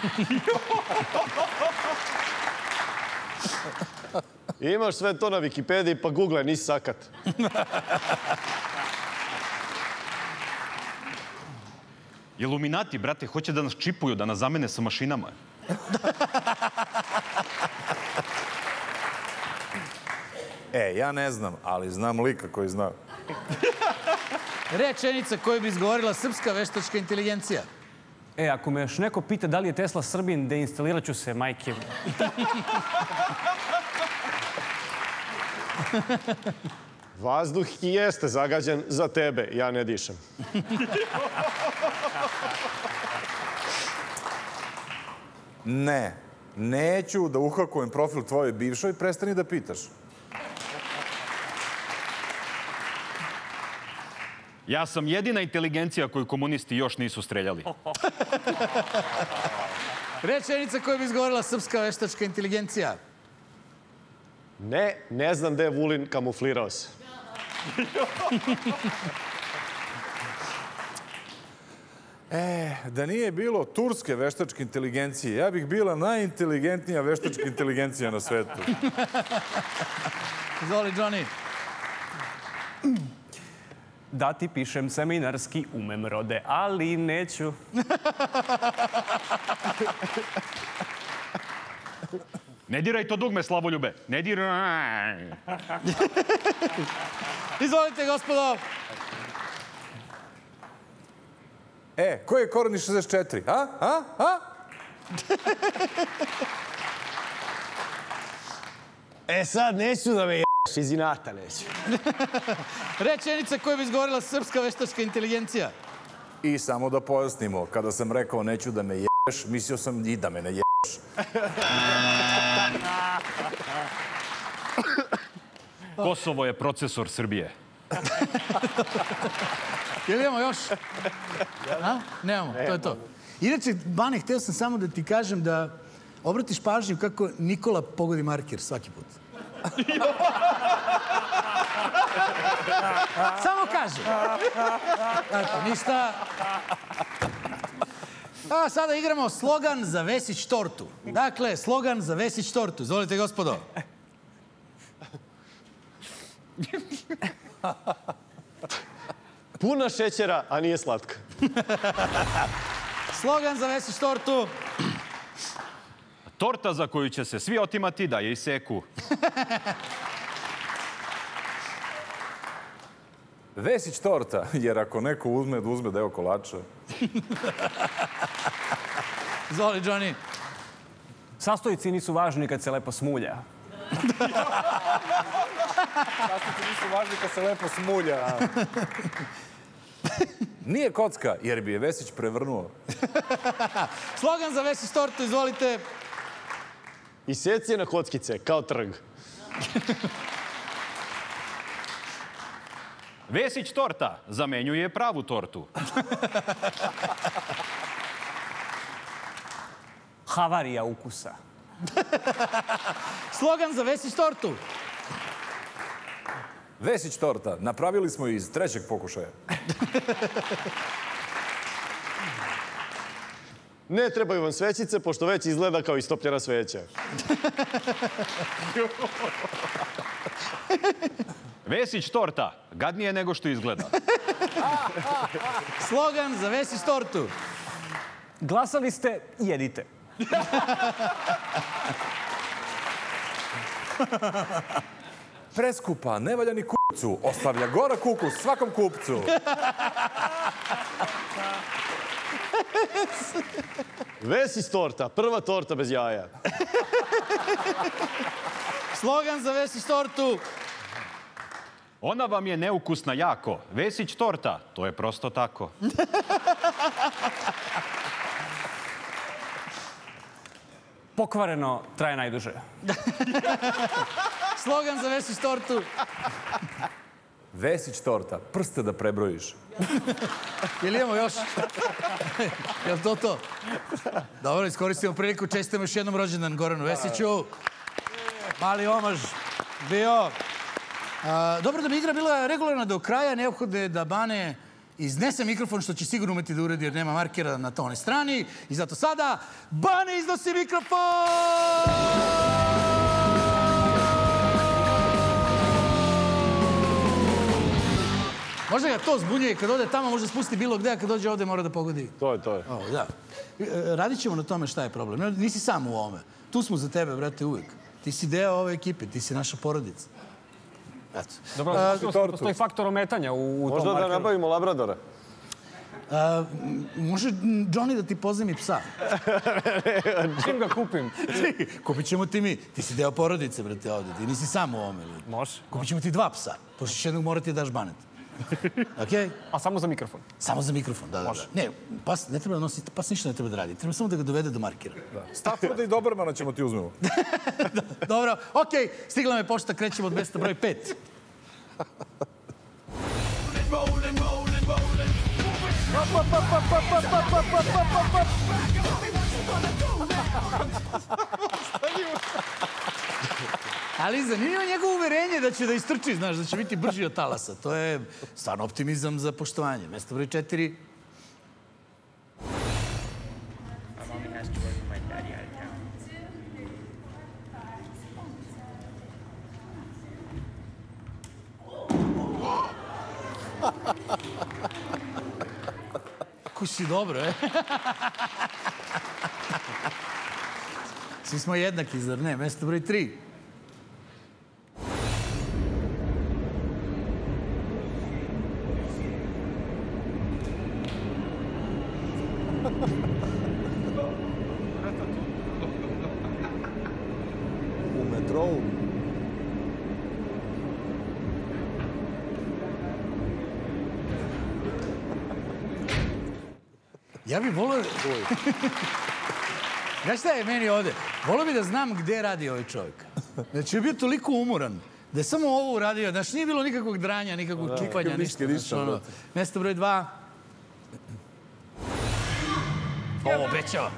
Imaš sve to na Wikipediji, pa googlaj, nisi sakat. Iluminati, brate, hoće da nas čipuju, da nas zamene sa mašinama. Ja ne znam, ali znam lika koji zna. Rečenica koju bi izgovorila srpska veštačka inteligencija. Ako me još neko pita da li je Tesla Srbin, deinstalirat ću se, majke. Vazduh i jeste zagađen za tebe, ja ne dišem. Ne, neću da uhakujem profil tvojoj bivšoj, prestani da pitaš. Ja sam jedina inteligencija koju komunisti još nisu streljali. Rečenica koju bi izgovorila srpska veštačka inteligencija. Ne znam gde je Vulin, kamuflirao se. Da nije bilo turske veštačke inteligencije, ja bih bila najinteligentnija veštačka inteligencija na svetu. Izvoli, Johnny. Da ti pišem seminarski, umem rode, ali neću. Ne diraj to dugme, Slavoljube. Ne diraj. Izvolite, gospodo. Koji je koreni 64? Sad neću da me ješ, iz inata neću. Rečenica koju bi izgovorila srpska veštačka inteligencija. I samo da pojasnimo, kada sam rekao neću da me ješ, mislio sam i da me ne ješ. Kosovo je procesor Srbije. Jel imamo još? Nemamo, to je to. Inače, Bane, hteo sam samo da ti kažem da obratiš pažnju kako Nikola pogodi marker svaki put. Samo kažem. Eto, ništa. A sada igramo slogan za Vesić tortu. Dakle, slogan za Vesić tortu. Izvolite, gospodo. Puna šećera, a nije slatka. Slogan za Vesić tortu. Torta za koju će se svi otimati da je iseku. Vesić torta, jer ako neko uzme, da uzme deo kolača. Izvoli, Johnny. Sastojci nisu važni kad se lepo smulja. Sastojci nisu važni kad se lepo smulja. Nije kocka, jer bi je Vesić prevrnuo. Slogan za Vesić tortu, izvolite. Iseci je na kockice, kao trg. Vesić torta zamenjuje pravu tortu. Havarija ukusa. Slogan za Vesić tortu. Vesić torta, napravili smo iz trećeg pokušaja. Ne trebaju vam svećice, pošto već izgleda kao istopljena sveća. Vesić torta, gadnije nego što izgleda. Slogan za Vesić tortu. Glasali ste, jedite. Preskupa, ne valja ni kupcu, ostavlja gora kukus svakom kupcu. Vesić torta, prva torta bez jaja. Slogan za Vesić tortu. Ona vam je neukusna jako. Vesić torta, to je prosto tako. Pokvareno traje najduže. Slogan za Vesić tortu. Vesić torta, prste da prebrojiš. Jel imamo još? Jel to? Dobro, iskoristimo priliku. Čestitamo još jednom rođendan Goranu Vesiću. Mali omaž bio. Dobro, da bi igra bila regularna do kraja, neophodno je da Bane iznese mikrofon, što će sigurno umeti da uredi jer nema markera na tonoj strani. I zato sada Bane iznosi mikrofon! Možda ga to zbunjuje, kad ode tamo može spustiti bilo gde, a kad dođe ovde mora da pogodi. To je. Da. Radit ćemo na tome šta je problem. Nisi sam u ovome. Tu smo za tebe, brate, uvijek. Ti si deo ove ekipe, ti si naša porodica. Eto. Dobro, postoji faktor ometanja u tom Možda markeru. da nabavimo Labradora. Može Johnny da ti pozemi psa. Čim ga kupim? Kupit ćemo ti mi. Ti si deo porodice, brate, ovde. Ti nisi sam u ovome. Može. Kupit ćemo ti 2 psa. Pošto ćeš jednog morati da daš banet. Okej? A samo za mikrofon? Samo za mikrofon, da. Ne, pas ne treba da nosi, pas ništa ne treba da radi. Treba samo da ga dovede do markera. Stafforda i Dobermana ćemo ti uzmemo. Dobro, okej. Stigla me pošta, krećemo od mesta broj 5. Ali zanimljivo njegovo uverenje da će da istrči, znaš, da će biti brži od talasa. To je stvarno optimizam za poštovanje. Mesto broj 4. Kako si dobro, Svi smo jednaki, zar ne? Mesto broj 3. U metrou. Ja bih volio... Znaš šta je meni ovde? Volio bih da znam gde radi ovaj čovjek. Znači, je bio toliko umoran da je samo ovo uradio. Znači, nije bilo nikakvog dranja, nikakvog čupanja, ništa. Mesto broj 2. Ovo obećava.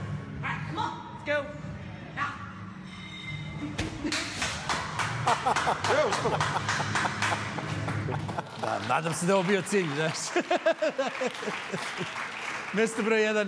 Da, nadam se da je ovo bio cilj, znaš. Mesto broj 1.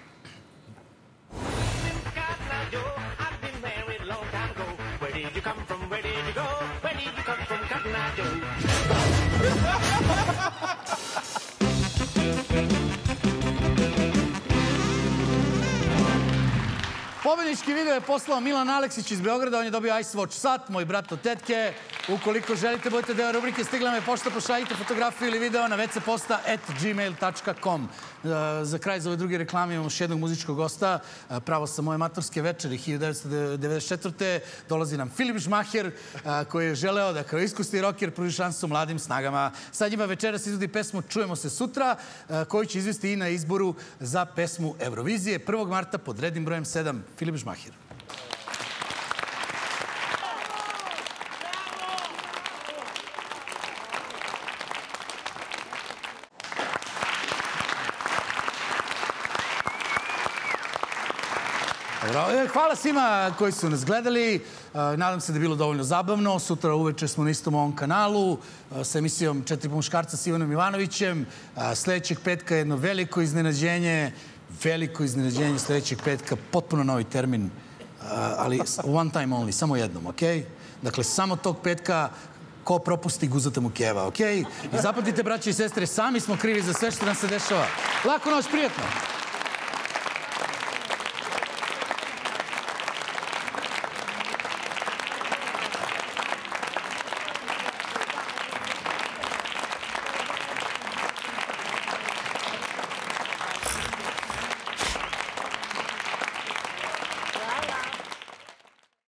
Pobednički video je poslao Milan Aleksić iz Beograda. On je dobio Ice Watch sat, moj brat od tetke. Ukoliko želite, budete deo rubrike Stigla me pošta, pošaljite fotografiju ili video na vcposta@gmail.com. Za kraj za ove druge reklame imamo još jednog muzičkog gosta. Pravo sa moje maturske večeri 1994. dolazi nam Filip Žmaher, koji je želeo da kao iskusni rocker pruži šansu mladim snagama. Sad njima večeras izvodi pesmu Čujemo se sutra, koju će izvesti i na izboru za pesmu Eurovizije 1. marta pod rednim brojem 7. Filip Žmaher. Hvala svima koji su nas gledali. Nadam se da je bilo dovoljno zabavno. Sutra uveče smo na istom ovom kanalu sa emisijom 4 muškarca s Ivanom Ivanovićem. Sljedećeg petka je jedno veliko iznenađenje. Veliko iznenađenje sljedećeg petka. Potpuno novi termin. Ali one time only. Samo jednom, okej? Dakle, samo tog petka ko propusti guzata mu keva, okej? I zapamtite, braće i sestre, sami smo krivi za sve što nam se dešava. Laku noć, prijatno!